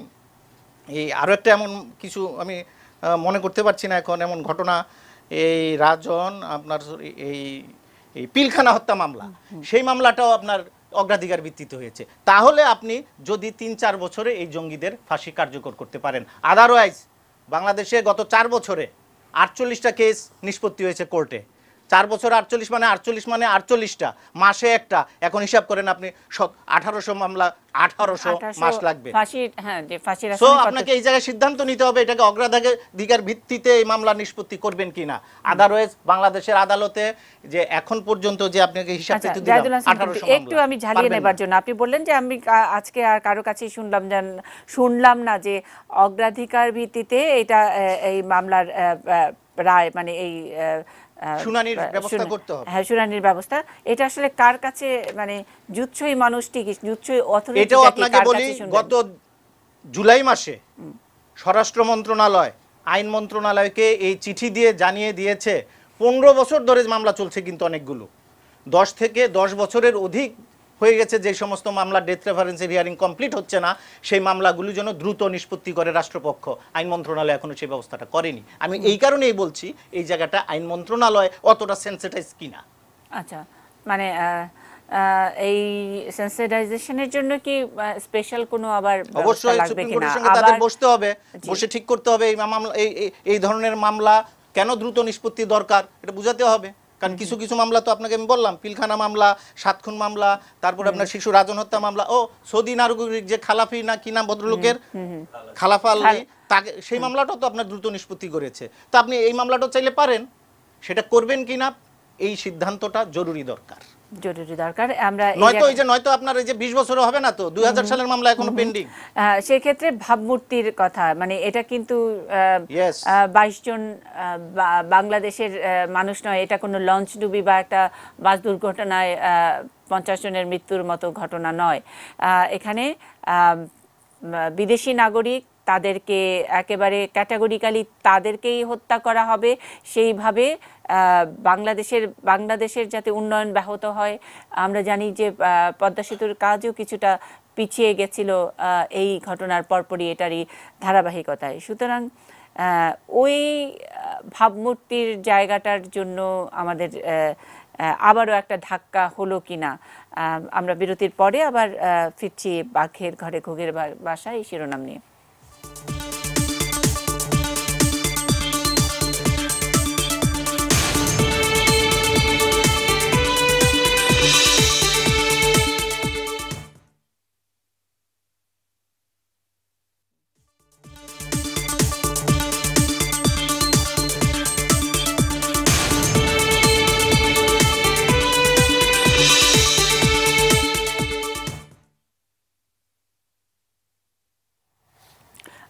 Speaker 6: এই আরও একটা এমন কিছু আমি মনে করতে পারছি না এখন, এমন ঘটনা এই রাজন আপনার এই পিলখানা হত্যা মামলা, সেই মামলাটাও আপনার অগ্রাধিকার ভিত্তিতে হয়েছে। তাহলে আপনি যদি 3-4 বছরে এই জঙ্গিদের ফাঁসি কার্যকর করতে পারেন। আদারওয়াইজ বাংলাদেশে গত 4 বছরে 48টা কেস নিষ্পত্তি হয়েছে কোর্টে। 4 বছর 48 মানে 48টা, মাসে একটা। এখন হিসাব করেন আপনি 1800 মামলা, 1800 মাস লাগবে। সো আপনাকে এই জায়গায় সিদ্ধান্ত নিতে হবে এটাকে অগ্রাধিকার ভিত্তিতে এই মামলা নিষ্পত্তি করবেন কিনা। আদারওয়াইজ বাংলাদেশের আদালতে যে এখন পর্যন্ত যে আপনাকে হিসাব দিতে দিলাম 1800 মামলা,
Speaker 1: একটু আমি ঝালিয়ে নেবার জন্য আপনি বললেন যে আমি আজকে আর কারো কাছেই শুনলাম না যে অগ্রাধিকার ভিত্তিতে এটা এই মামলার রায় মানে এই
Speaker 6: শুনানির ব্যবস্থা করতে হবে।
Speaker 1: হ্যাঁ, শুনানির ব্যবস্থা। এটা আসলে কার কাছে মানে জুৎসই মানুষটি জুৎসই অথরিটি।
Speaker 6: এটাও আপনাকে বলি, গত জুলাই মাসে স্বরাষ্ট্র মন্ত্রণালয় আইন মন্ত্রণালয়কে এই চিঠি দিয়ে জানিয়ে দিয়েছে 15 বছর ধরে মামলা চলছে, কিন্তু অনেকগুলো 10 থেকে 10 বছরের অধিক হয়ে গেছে যে সমস্ত মামলা ডেথ রেফারেন্সের হিয়ারিং কমপ্লিট হচ্ছে না, সেই মামলাগুলো যেন দ্রুত নিষ্পত্তি করে রাষ্ট্রপক্ষ। আইন মন্ত্রণালয় এখনো সেই ব্যবস্থাটা করেনি। আমি এই কারণেই বলছি এই জায়গাটা আইন মন্ত্রণালয় অতটা সেন্সিটাইজ কিনা।
Speaker 1: আচ্ছা, মানে এই সেন্সিটাইজেশনের জন্য কি স্পেশাল কোনো আবার
Speaker 6: অবশ্যই সুপ্রিম কোর্টের সঙ্গে তাদের বসতে হবে, বসে ঠিক করতে হবে এই মামলা এই ধরনের মামলা কেন দ্রুত নিষ্পত্তি দরকার, এটা বুঝাতে হবে। কারণ কিছু কিছু মামলা তো আপনাকে আমি বললাম, পিলখানা মামলা, 7 খুন মামলা, তারপর আপনার শিশু রাজন হত্যা মামলা, ও সৌদি নাগরিক যে খালাফি না কি নাম ভদ্রলোকের, খালাফা আলী, তাকে সেই মামলাটাও তো আপনার দ্রুত নিষ্পত্তি করেছে। তো আপনি এই মামলাটা চাইলে পারেন, সেটা করবেন কিনা এই সিদ্ধান্তটা জরুরি দরকার।
Speaker 1: আমরা
Speaker 6: নয়তো আপনার এই যে 20 বছরও হবে না তো, 2000 সালের মামলা এখনো পেন্ডিং।
Speaker 1: সেই ক্ষেত্রে ভাবমূর্তির কথা, মানে এটা কিন্তু 22 জন বাংলাদেশের মানুষ নয়, এটা কোনো লঞ্চ ডুবি বা একটা বাস দুর্ঘটনায় 50 জনের মৃত্যুর মতো ঘটনা নয়। এখানে বিদেশি নাগরিক, তাদেরকে একেবারে ক্যাটাগরিক্যালি তাদেরকেই হত্যা করা হবে। সেইভাবে বাংলাদেশের যাতে উন্নয়ন ব্যাহত হয়। আমরা জানি যে পদ্মা সেতুর কাজও কিছুটা পিছিয়ে গেছিল এই ঘটনার পরপরই, এটারই ধারাবাহিকতায়। সুতরাং ওই ভাবমূর্তির জায়গাটার জন্য আমাদের আবারও একটা ধাক্কা হলো কিনা। আমরা বিরতির পরে আবার ফিরছি বাঘের ঘরে ঘুঘের বাসায় এই শিরোনাম নিয়ে।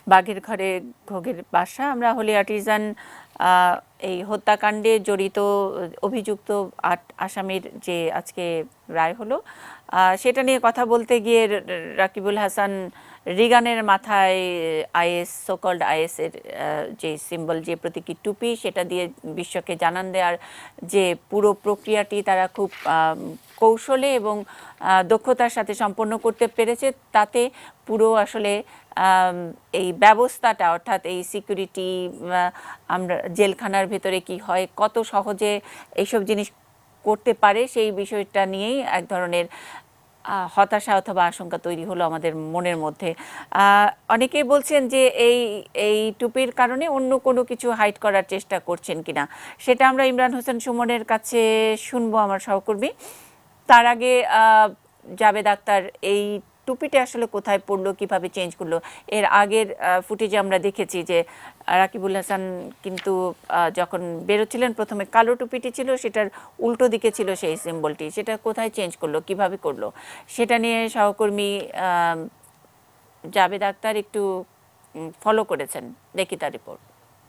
Speaker 1: বাঘের ঘরে ঘোগের বাসা। আমরা হোলি আর্টিজান এই হত্যাকাণ্ডে জড়িত অভিযুক্ত 8 আসামির যে আজকে রায় হলো সেটা নিয়ে কথা বলতে গিয়ে রাকিবুল হাসান রিগানের মাথায় আইএস সোকল্ড আইএসের যে সিম্বল, যে প্রতীকী টুপি, সেটা দিয়ে বিশ্বকে জানান দেওয়ার যে পুরো প্রক্রিয়াটি তারা খুব কৌশলে এবং দক্ষতার সাথে সম্পন্ন করতে পেরেছে, তাতে পুরো আসলে এই ব্যবস্থাটা, অর্থাৎ এই সিকিউরিটি, আমরা জেলখানার ভেতরে কি হয়, কত সহজে এইসব জিনিস করতে পারে, সেই বিষয়টা নিয়েই এক ধরনের হতাশা অথবা আশঙ্কা তৈরি হলো আমাদের মনের মধ্যে। অনেকেই বলছেন যে এই টুপির কারণে অন্য কোনো কিছু হাইড করার চেষ্টা করছেন কিনা, সেটা আমরা ইমরান হোসেন সুমনের কাছে শুনবো, আমার সহকর্মী। তার আগে জাবেদ আক্তার, এই টুপিটা আসলে কোথায় পড়লো, কিভাবে চেঞ্জ করলো? এর আগের ফুটেজে আমরা দেখেছি যে রাকিবুল হাসান কিন্তু যখন বেরোচ্ছিলেন প্রথমে কালো টুপিটি ছিল, সেটার উল্টো দিকে ছিল সেই সিম্বলটি, সেটা কোথায় চেঞ্জ করলো, কিভাবে করলো, সেটা নিয়ে সহকর্মী জাবেদ আক্তার একটু ফলো করেছেন। দেখি তার রিপোর্ট।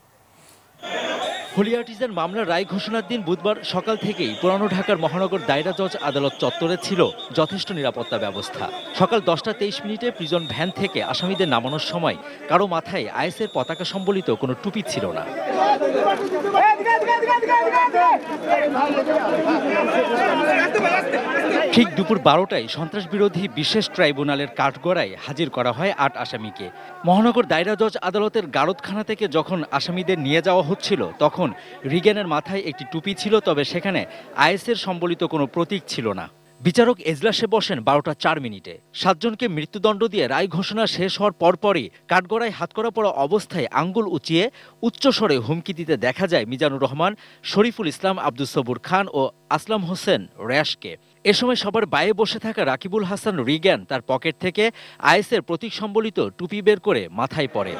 Speaker 9: হোলি আর্টিজান মামলার রায় ঘোষণার দিন বুধবার সকাল থেকেই পুরানো ঢাকার মহানগর দায়রা জজ আদালত চত্বরে ছিল যথেষ্ট নিরাপত্তা ব্যবস্থা। সকাল 10টা 23 মিনিটে প্রিজন ভ্যান থেকে আসামিদের নামানোর সময় কারো মাথায় আইএসের পতাকা সম্বলিত কোনো টুপি ছিল না। ঠিক দুপুর 12টায় সন্ত্রাস বিরোধী বিশেষ ট্রাইব্যুনালের কাঠগড়ায় হাজির করা হয় 8 আসামিকে। মহানগর দায়রা জজ আদালতের গারদখানা থেকে যখন আসামিদের নিয়ে যাওয়া হচ্ছিল, তখন রিগেনের মাথায় একটি টুপি ছিল, তবে সেখানে আইএসের সম্বলিত কোনো প্রতীক ছিল না। বিচারক এজলাসে বসেন 12টা 4 মিনিটে। 7 জনকে মৃত্যুদণ্ড দিয়ে রায় ঘোষণা শেষ হওয়ার পরপরই কাঠগড়ায় হাতকড়া পড়া অবস্থায় আঙ্গুল উঁচিয়ে উচ্চস্বরে হুমকি দিতে দেখা যায় মিজানুর রহমান, শরীফুল ইসলাম, আব্দুস সবুর খান ও আসলাম হোসেন র্যাশকে। এ সময় সবার বাইরে বসে থাকা রাকিবুল হাসান রিগান তার পকেট থেকে আইএসের প্রতীক সম্বলিত টুপি বের করে মাথায় পরে।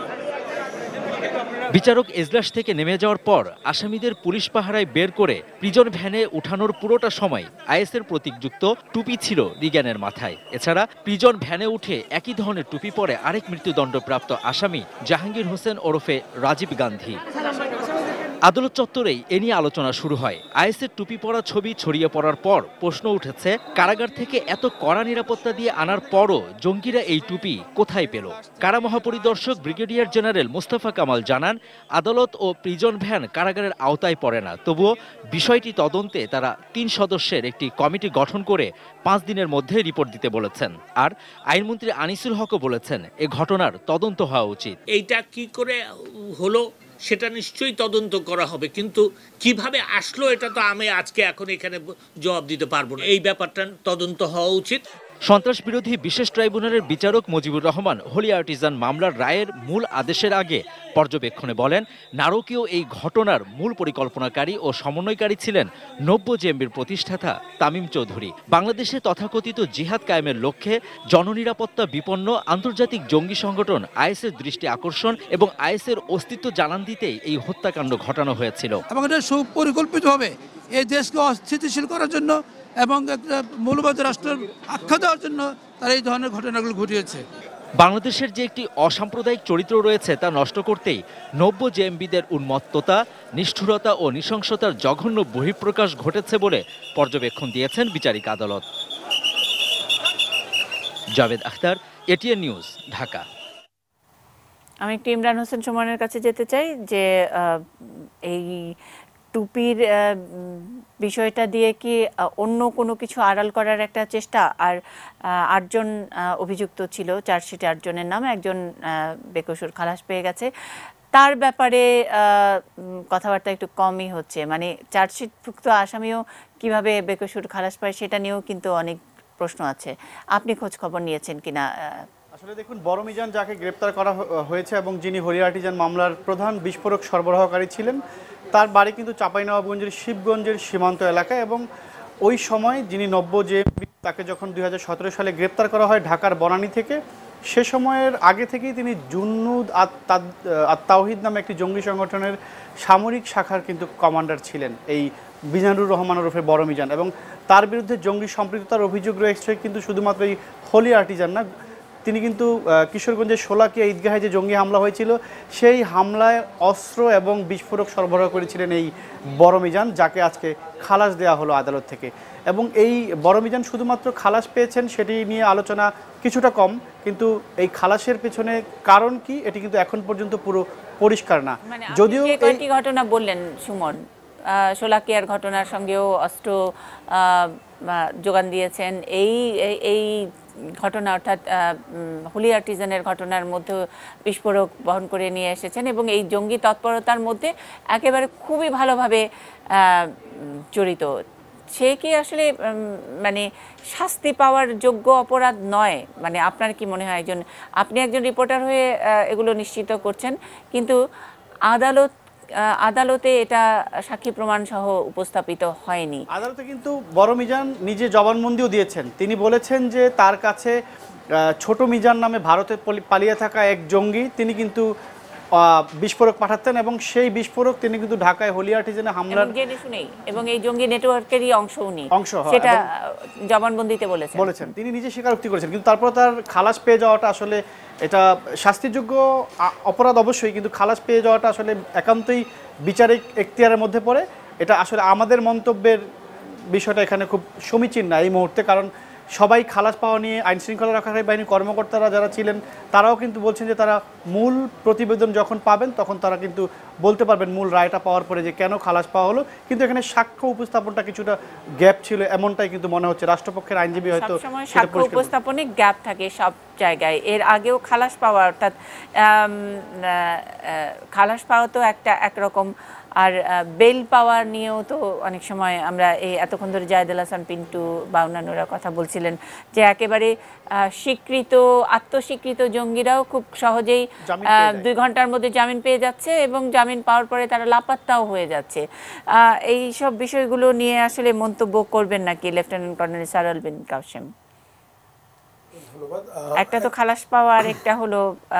Speaker 9: বিচারক এজলাস থেকে নেমে যাওয়ার পর আসামিদের পুলিশ পাহারায় বের করে প্রিজন ভ্যানে উঠানোর পুরোটা সময় আইএসের প্রতীকযুক্ত টুপি ছিল রিগানের মাথায়। এছাড়া প্রিজন ভ্যানে উঠে একই ধরনের টুপি পরে আরেক মৃত্যুদণ্ডপ্রাপ্ত আসামি জাহাঙ্গীর হোসেন ওরফে রাজীব গান্ধী। আদালত চত্বরেই এ নিয়ে আলোচনা শুরু হয়। আইএসের টুপি পরা ছবি ছড়িয়ে পড়ার পর প্রশ্ন উঠেছে, কারাগার থেকে এত কড়া নিরাপত্তা দিয়ে আনার পরও জঙ্গিরা এই টুপি কোথায় পেল? কারা মহাপরিদর্শক ব্রিগেডিয়ার জেনারেল মোস্তফা কামাল জানান, আদালত ও প্রিজন ভ্যান কারাগারের আওতায় পড়ে না, তবুও বিষয়টি তদন্তে তারা 3 সদস্যের একটি কমিটি গঠন করে 5 দিনের মধ্যে রিপোর্ট দিতে বলেছেন। আর আইনমন্ত্রী আনিসুল হকও বলেছেন, এ ঘটনার তদন্ত হওয়া উচিত।
Speaker 10: এইটা কি করে হলো সেটা নিশ্চয়ই তদন্ত করা হবে, কিন্তু কিভাবে আসলো এটা তো আমি আজকে এখন এখানে জবাব দিতে পারবো না। এই ব্যাপারটা তদন্ত হওয়া উচিত।
Speaker 9: সন্ত্রাস বিরোধী বিশেষ ট্রাইব্যুনালের বিচারক মুজিবুর রহমান হোলি আর্টিজান মামলার রায়ের মূল আদেশের আগে পর্যবেক্ষণে বলেন, নারকীয় এই ঘটনার মূল পরিকল্পনাকারী ও সমন্বয়কারী ছিলেন 90 জেএমবির প্রতিষ্ঠাতা তামিম চৌধুরী। বাংলাদেশে তথাকথিত জিহাদ কায়েমের লক্ষ্যে জননিরাপত্তা বিপন্ন আন্তর্জাতিক জঙ্গি সংগঠন আইএসের দৃষ্টি আকর্ষণ এবং আইএসের অস্তিত্ব জানান দিতেই এই হত্যাকাণ্ড ঘটানো হয়েছিল।
Speaker 5: এবং এটা সুপরিকল্পিতভাবে এই দেশকে অস্থিতিশীল করার জন্য এবং একটা মৌলবাদী রাষ্ট্রের আখ্যা দেওয়ার জন্য তারা এই ধরনের ঘটনাগুলো ঘটিয়েছে।
Speaker 9: বাংলাদেশের যে একটি অসাম্প্রদায়িক চরিত্র রয়েছে তা নষ্ট করতেই 90 জেএমবিদের উন্মত্ততা, নিষ্ঠুরতা ও নৃশংসতার জঘন্য বহিঃপ্রকাশ ঘটেছে বলে পর্যবেক্ষণ দিয়েছেন বিচারিক আদালত। Javed Akhtar, ATN news, Dhaka.
Speaker 1: আমি একটু ইমরান হোসেন সুমনের কাছে যেতে চাই যে এই টুপির বিষয়টা দিয়ে কি অন্য কোনো কিছু আড়াল করার একটা চেষ্টা? আর 8 জন অভিযুক্ত ছিল, চার্জশিটে 8 জনের নামে, একজন বেকসুর খালাস পেয়ে গেছে। তার ব্যাপারে কথাবার্তা একটু কমই হচ্ছে, মানে চার্জশিটভুক্ত আসামিও কিভাবে বেকসুর খালাস পায় সেটা নিয়েও কিন্তু অনেক প্রশ্ন আছে। আপনি খোঁজ খবর নিয়েছেন কিনা?
Speaker 6: আসলে দেখুন, বড় মিজান যাকে গ্রেপ্তার করা হয়েছে এবং যিনি হোলি আর্টিজান মামলার প্রধান বিস্ফোরক সরবরাহকারী ছিলেন, তার বাড়ি কিন্তু চাঁপাইনবাবগঞ্জের শিবগঞ্জের সীমান্ত এলাকায়। এবং ওই সময় যিনি 90 জেএমবি, তাকে যখন 2017 সালে গ্রেপ্তার করা হয় ঢাকার বনানী থেকে, সে সময়ের আগে থেকেই তিনি জুন্নুদ আত-তাওহিদ নামে একটি জঙ্গি সংগঠনের সামরিক শাখার কিন্তু কমান্ডার ছিলেন, এই মিজানুর রহমান ওরফে বড় মিজান। এবং তার বিরুদ্ধে জঙ্গি সম্পৃক্ততার অভিযোগ রয়েছে কিন্তু শুধুমাত্র এই হোলি আর্টিজান না, তিনি কিন্তু কিশোরগঞ্জের শোলাকিয়া ঈদগাহে যে জঙ্গি হামলা হয়েছিল সেই হামলায় অস্ত্র এবং বিস্ফোরক সরবরাহ করেছিলেন এই বড় মিজান, যাকে আজকে খালাস দেওয়া হলো আদালত থেকে। এবং এই বড় মিজান শুধুমাত্র খালাস পেয়েছেন সেটি নিয়ে আলোচনা কিছুটা কম, কিন্তু এই খালাসের পেছনে কারণ কি এটি কিন্তু এখন পর্যন্ত পুরো পরিষ্কার না।
Speaker 1: যদিও কয়েকটি ঘটনা বললেন সুমন, শোলাকিয়ার ঘটনার সঙ্গেও অস্ত্র যোগান দিয়েছেন, এই ঘটনা অর্থাৎ হোলি আর্টিজানের ঘটনার মধ্যে বিস্ফোরক বহন করে নিয়ে এসেছেন এবং এই জঙ্গি তৎপরতার মধ্যে একেবারে খুবই ভালোভাবে জড়িত। সে কি আসলে মানে শাস্তি পাওয়ার যোগ্য অপরাধ নয়? মানে আপনার কি মনে হয়, আপনি একজন রিপোর্টার হয়ে এগুলো নিশ্চিত করছেন, কিন্তু আদালতে এটা সাক্ষী প্রমাণ সহ উপস্থাপিত হয়নি।
Speaker 6: আদালতে কিন্তু বড় মিজান নিজে জবানবন্দিও দিয়েছেন। তিনি বলেছেন যে তার কাছে ছোট মিজান নামে ভারতে পালিয়ে থাকা এক জঙ্গি তিনি কিন্তু বিস্ফোরক পাঠাতেন এবং সেই বিস্ফোরক তিনি কিন্তু ঢাকায় হোলি আর্টিজানে হামলার
Speaker 1: জেনে শুনেই এবং এই জঙ্গি নেটওয়ার্কেরই অংশ সেটা জবানবন্দিতে বলেছেন।
Speaker 6: তিনি নিজে স্বীকারোক্তি করেছেন, কিন্তু তারপর তার খালাস পেয়ে যাওয়াটা আসলে এটা শাস্তিযোগ্য অপরাধ অবশ্যই, কিন্তু খালাস পেয়ে যাওয়াটা আসলে একান্তই বিচারিক এখতিয়ারের মধ্যে পড়ে। এটা আসলে আমাদের মন্তব্যের বিষয়টা এখানে খুব সমীচীন না এই মুহূর্তে, কারণ সবাই খালাস পাওয়া নিয়ে আইনশৃঙ্খলা রক্ষাকারী বাহিনীর কর্মকর্তারা যারা ছিলেন তারাও কিন্তু বলছেন যে তারা মূল প্রতিবেদন যখন পাবেন তখন তারা কিন্তু বলতে পারবেন মূল রায়টা পাওয়ার পরে যে কেন খালাস পাওয়া হলো। কিন্তু এখানে সাক্ষ্য উপস্থাপনটা কিছুটা গ্যাপ ছিল এমনটাই কিন্তু মনে হচ্ছে। রাষ্ট্রপক্ষের আইনজীবী হয়তো
Speaker 1: সাক্ষ্য উপস্থাপনে গ্যাপ থাকে সব জায়গায়। এর আগেও খালাস পাওয়া অর্থাৎ খালাস পাওয়া তো একরকম, আর বেল পাওয়ার নিয়েও তো অনেক সময় আমরা এই এতক্ষণ ধরে জায়েদুল হাসান পিন্টু বা অন্যান্যরা কথা বলছিলেন যে একেবারে আত্মস্বীকৃত জঙ্গিরাও খুব সহজেই 2 ঘন্টার মধ্যে জামিন পেয়ে যাচ্ছে এবং জামিন পাওয়ার পরে তারা লাপাত্তাও হয়ে যাচ্ছে। এই সব বিষয়গুলো নিয়ে আসলে মন্তব্য করবেন নাকি লেফটেন্যান্ট কর্নেল সারল বিন কাসেম? একটা তো খালাস পাওয়া আর একটা হলো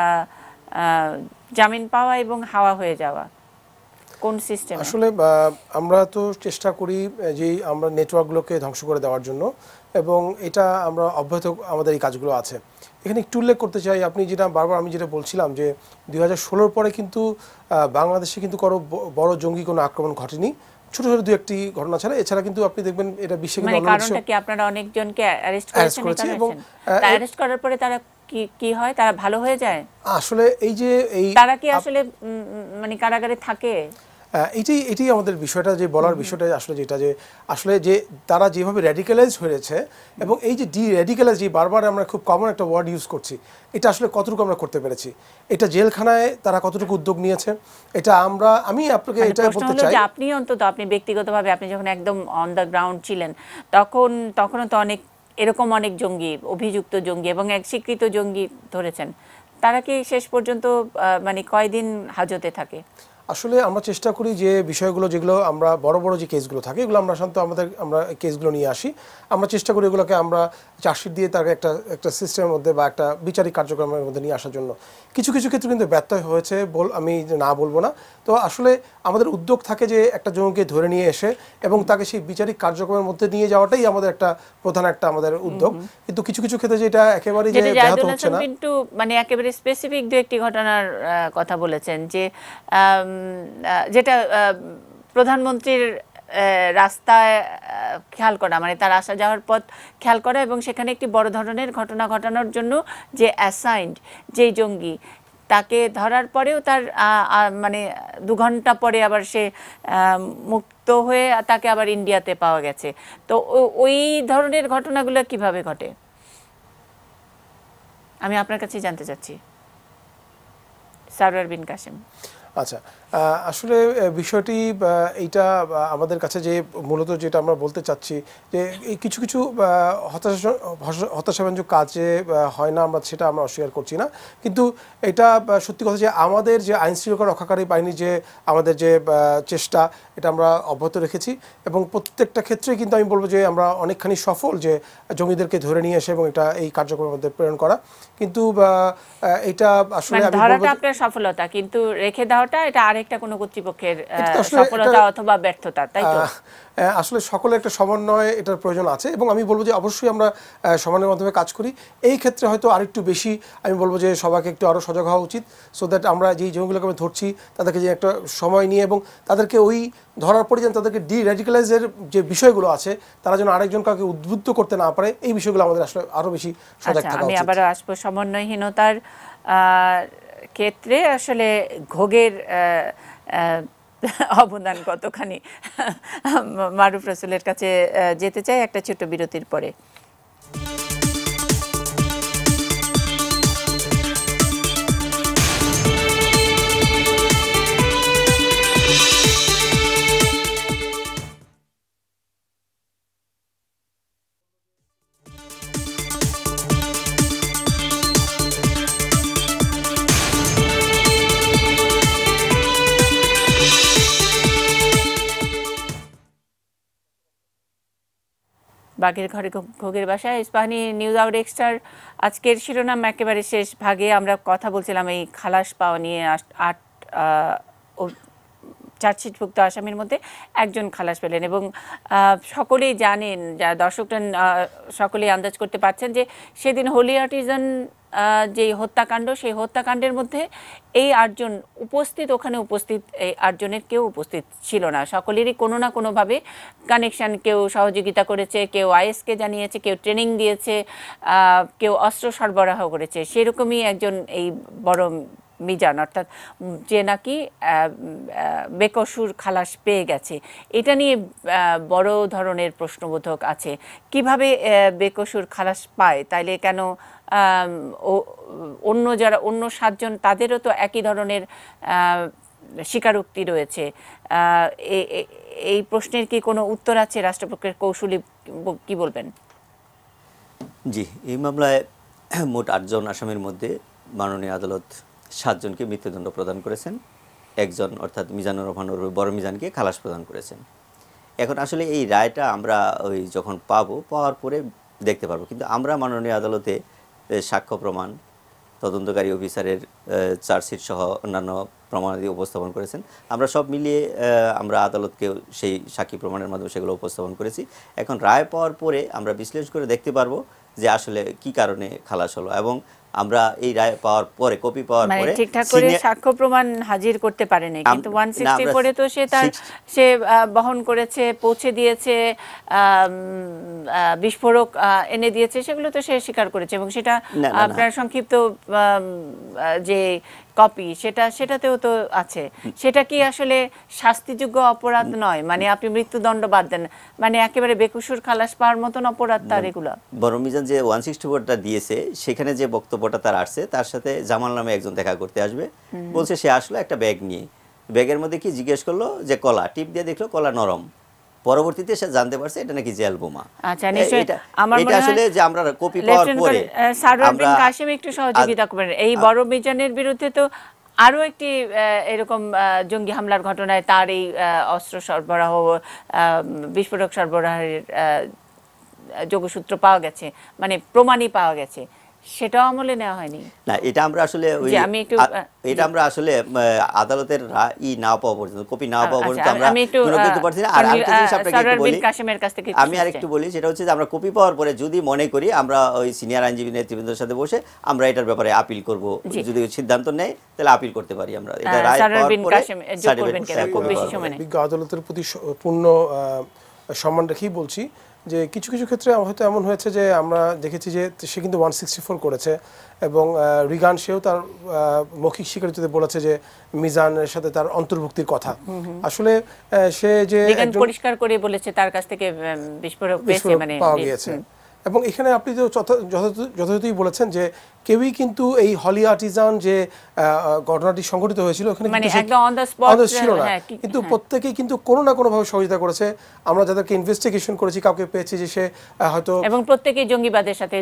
Speaker 1: জামিন পাওয়া এবং হাওয়া হয়ে যাওয়া। কোন সিস্টেম?
Speaker 7: আসলে আমরা তো চেষ্টা করি যে আমরা নেটওয়ার্কগুলোকে ধ্বংস করে দেওয়ার জন্য, এবং এটা আমরা অব্যাহত আমাদের এই কাজগুলো আছে। এখানে একটু উল্লেখ করতে চাই, আপনি যেটা বারবার আমি যেটা বলছিলাম যে 2016 পরে কিন্তু বাংলাদেশে কিন্তু কোনো বড় জঙ্গি কোনো আক্রমণ ঘটেনি, ছোট ছোট 2-1টি ঘটনা ছাড়া। এছাড়া কিন্তু আপনি দেখবেন এটা বিশ্বে
Speaker 1: কিন্তু কারণটা কি আপনারা অনেকজনকে অ্যারেস্ট করেছেন এবং অ্যারেস্ট করার পরে তারা কি হয়, তারা ভালো হয়ে যায়?
Speaker 7: আসলে এই যে
Speaker 1: তারা কি আসলে মানে কারাগারে থাকে?
Speaker 7: এটাই আমাদের বিষয়টা, যে বলার বিষয়টা আসলে যেটা যে আসলে যে তারা যেভাবে র্যাডিক্যালাইজ হয়েছে এবং এই যে র্যাডিক্যালাইজ, যে বারবার আমরা খুব কমন একটা ওয়ার্ড ইউজ করছি, এটা আসলে কতটুকু আমরা করতে পেরেছি, এটা জেলখানায় তারা কতটুকু উদ্যোগ নিয়েছে, এটা আমি আপনাকে এটা বলতে চাই।
Speaker 1: আপনি অন্তত আপনি ব্যক্তিগতভাবে আপনি যখন একদম অন দ্য গ্রাউন্ড ছিলেন তখনও তো এরকম অনেক জঙ্গি, অভিযুক্ত জঙ্গি এবং এক স্বীকৃত জঙ্গি ধরেছেন, তারা কি শেষ পর্যন্ত মানে কয়দিন হাজতে থাকে?
Speaker 7: আসলে আমরা চেষ্টা করি যে বিষয়গুলো যেগুলো আমরা বড় বড় যে কেসগুলো থাকে এগুলো আমরা সাধারণত আমরা কেসগুলো নিয়ে আসি, আমরা চেষ্টা করি এগুলোকে আমরা চার্জশিট দিয়ে তাকে একটা সিস্টেমের মধ্যে বা একটা বিচারিক কার্যক্রমের মধ্যে নিয়ে আসার জন্য। কিছু ক্ষেত্রে কিন্তু ব্যর্থ হয়েছে আমি না বলবো না। তো আসলে আমাদের উদ্যোগ থাকে যে একটা জঙ্গিকে ধরে নিয়ে এসে এবং তাকে সেই বিচারিক কার্যক্রমের মধ্যে নিয়ে যাওয়াটাই আমাদের একটা প্রধান আমাদের উদ্যোগ। কিন্তু কিছু ক্ষেত্রে যেটা একেবারে যে ব্যাহত হচ্ছে না,
Speaker 1: কিন্তু মানে একেবারে স্পেসিফিক 2-1টি ঘটনার কথা বলেছেন যে যেটা প্রধানমন্ত্রীর রাস্তায় খেয়াল করা, মানে তার আসা যাওয়ার পথ খেয়াল করা এবং সেখানে একটি বড় ধরনের ঘটনা ঘটানোর জন্য যে অ্যাসাইন্ড যেই জঙ্গি, তাকে ধরার পরেও তার মানে 2 ঘন্টা পরে আবার সে মুক্ত হয়ে তাকে আবার ইন্ডিয়াতে পাওয়া গেছে। তো ওই ধরনের ঘটনাগুলো কিভাবে ঘটে আমি আপনার কাছে জানতে চাচ্ছি, সারওয়ার বিন কাসেম।
Speaker 7: আচ্ছা, আসলে বিষয়টি এইটা আমাদের কাছে যে মূলত যেটা আমরা বলতে চাচ্ছি যে এই কিছু হতাশাব্যঞ্জক কাজে হয় না, আমরা সেটা আমরা অস্বীকার করছি না, কিন্তু এটা সত্যি কথা যে আমাদের যে আইন শৃঙ্খলা রক্ষাকারী বাহিনীর যে আমাদের যে চেষ্টা এটা আমরা অব্যাহত রেখেছি এবং প্রত্যেকটা ক্ষেত্রে কিন্তু আমি বলবো যে আমরা অনেকখানি সফল যে জঙ্গিদেরকে ধরে নিয়ে এসে এবং এই কার্যক্রমের মধ্যে প্রেরণ করা। কিন্তু এটা আসলে
Speaker 1: ধরাটা আপনার সফলতা, কিন্তু রেখে দেওয়া যাওয়াটা এটা আরেকটা কোনো কর্তৃপক্ষের সফলতা অথবা ব্যর্থতা, তাই তো?
Speaker 7: আসলে সকলের একটা সমন্বয় এটার প্রয়োজন আছে, এবং আমি বলবো যে অবশ্যই আমরা সমন্বয়ের মাধ্যমে কাজ করি। এই ক্ষেত্রে হয়তো আরেকটু বেশি আমি বলবো যে সবাইকে একটু আরও সজাগ হওয়া উচিত, সো দ্যাট আমরা যেই জঙ্গিগুলোকে আমি ধরছি তাদেরকে যে একটা সময় নিয়ে এবং তাদেরকে ওই ধরার পরে যেন তাদেরকে রেডিক্যালাইজের যে বিষয়গুলো আছে তারা যেন আরেকজন কাউকে উদ্বুদ্ধ করতে না পারে, এই বিষয়গুলো আমাদের আসলে আরও বেশি সজাগ থাকা উচিত।
Speaker 1: আমি আবার আসবো সমন্বয়হীনতার ক্ষেত্রে আসলে ঘোগের অবদান কতখানি, মারুফ রাসূলের কাছে যেতে চাই একটা ছোট্ট বিরতির পরে। বাঘের ঘরে ঘোগের বাসায় ইস্পাহানি নিউজ আউট এক্সট্রার আজকের শিরোনাম একেবারে শেষ ভাগে আমরা কথা বলছিলাম এই খালাস পাওয়া নিয়ে। 8 চার্জশিটভুক্ত আসামির মধ্যে একজন খালাস পেলেন, এবং সকলেই জানেন, দর্শকরা সকলেই আন্দাজ করতে পারছেন যে সেদিন হোলি আর্টিজান যে হত্যাকাণ্ড, সেই হত্যাকাণ্ডের মধ্যে এই 8 জন উপস্থিত, ওখানে উপস্থিত এই 8 জনের কেউ উপস্থিত ছিল না। সকলেরই কোনো না কোনোভাবে কানেকশান, কেউ সহযোগিতা করেছে, কেউ আইএসকে জানিয়েছে, কেউ ট্রেনিং দিয়েছে, কেউ অস্ত্র সরবরাহ করেছে। সেরকমই একজন এই বড় মিজান, অর্থাৎ যে নাকি বেকসুর খালাস পেয়ে গেছে, এটা নিয়ে বড় ধরনের প্রশ্নবোধক আছে। কিভাবে বেকসুর খালাস পায়? তাইলে কেন অন্য 7 জন তাদেরও তো একই ধরনের স্বীকারোক্তি রয়েছে? এই প্রশ্নের কি কোনো উত্তর আছে? রাষ্ট্রপক্ষের কৌশলী কি বলবেন?
Speaker 4: জি, এই মামলায় মোট 8 জন আসামির মধ্যে মাননীয় আদালত 7 জনকে মৃত্যুদণ্ড প্রদান করেছেন, একজন অর্থাৎ মিজানুর রহমানুর বড় মিজানকে খালাস প্রদান করেছেন। এখন আসলে এই রায়টা আমরা ওই যখন পাওয়ার পরে দেখতে পারবো, কিন্তু আমরা মাননীয় আদালতে সাক্ষ্য প্রমাণ, তদন্তকারী অফিসারের চার্জশিট সহ অন্যান্য প্রমাণাদি উপস্থাপন করেছেন। আমরা সব মিলিয়ে আমরা আদালতকে সেই সাক্ষী প্রমাণের মাধ্যমে সেগুলো উপস্থাপন করেছি। এখন রায় পাওয়ার পরে আমরা বিশ্লেষণ করে দেখতে পারবো যে আসলে কি কারণে খালাস হলো, এবং আমরা এই রায় পাওয়ার পরে, কপি পাওয়ার পরে
Speaker 1: ঠিকঠাক করে সাক্ষ্য প্রমাণ হাজির করতে পারেনি, কিন্তু 160 পরে তো সে বহন করেছে, পৌঁছে দিয়েছে, বিস্ফোরক এনে দিয়েছে, সেগুলো তো সে স্বীকার করেছে, এবং সেটা আপনার সংক্ষিপ্ত যে কপি সেটাতেও তো আছে। সেটা কি আসলে শাস্তিযোগ্য অপরাধ নয়? মানে আপনি মৃত্যুদণ্ড বাদ দেন, মানে একেবারে বেকসুর খালাস পাওয়ার মতন অপরাধ তার এগুলো?
Speaker 4: বড় মিজান যে 164টা দিয়েছে, সেখানে যে বক্তব্যটা তার আসছে, তার সাথে জামাল নামে একজন দেখা করতে আসবে বলছে, সে আসলো একটা ব্যাগ নিয়ে, ব্যাগের মধ্যে কি জিজ্ঞেস করলো যে কলা, টিপ দিয়ে দেখলো কলা নরম, পরবর্তীতে সে জানতে পারছে এটা নাকি জেল বোমা।
Speaker 1: আচ্ছা, নিশ্চয়ই
Speaker 4: এটা আসলে যে আমরা কপি পাওয়ার পরে
Speaker 1: সারওয়ার বিন কাসিম একটু সহযোগিতা করবেন। এই বড় মিজানের বিরুদ্ধে তো আরও একটি এরকম জঙ্গি হামলার ঘটনায় তার এই অস্ত্র সরবরাহ, বিস্ফোরক সরবরাহের যোগসূত্র পাওয়া গেছে, মানে প্রমাণই পাওয়া গেছে, সেটাও আমলে নেওয়া হয়নি।
Speaker 4: না, এটা আমরা আসলে আদালতের রায় না পাওয়া পর্যন্ত, কপি না পাওয়া পর্যন্ত আমরা কোনো কিছু পারছি না। আর আরেকটা জিনিস আপনাকে বলি, আমি আরেকটু বলি, সেটা হচ্ছে যে আমরা কপি পাওয়ার পরে যদি মনে করি, আমরা ওই সিনিয়র আইনজীবী নেতৃবৃন্দের সাথে বসে আমরা এটার ব্যাপারে আপিল করব, যদি সিদ্ধান্ত নেয় তাহলে আপিল করতে পারি আমরা। এটা রায় পাওয়ার পরে
Speaker 7: বিজ্ঞ আদালতের প্রতি পূর্ণ সম্মান রেখেই বলছি যে কিছু কিছু ক্ষেত্রে হয়তো এমন হয়েছে যে আমরা দেখেছি যে সে কিন্তু 164 করেছে, এবং রিগান সেও তার মৌখিক স্বীকারোক্তিতে বলেছে যে মিজানের সাথে তার অন্তর্ভুক্তির কথা। আসলে সে যে
Speaker 1: পরিষ্কার করে বলেছে তার কাছ থেকে বিস্ফোরক
Speaker 7: পাওয়া গিয়েছে, এবং এখানে আপনি তো যথাযথই বলেছেন যে কেউই কিন্তু এই হলি আর্টিজান যে ঘটনাটি সংঘটিত হয়েছিল ওখানে ছিল না, কিন্তু প্রত্যেকেই কিন্তু কোনো না কোনোভাবে সহযোগিতা করেছে। আমরা যাদেরকে ইনভেস্টিগেশন করেছি, কাউকে পেয়েছি যে সে হয়তো,
Speaker 1: এবং প্রত্যেকেই জঙ্গিবাদের সাথে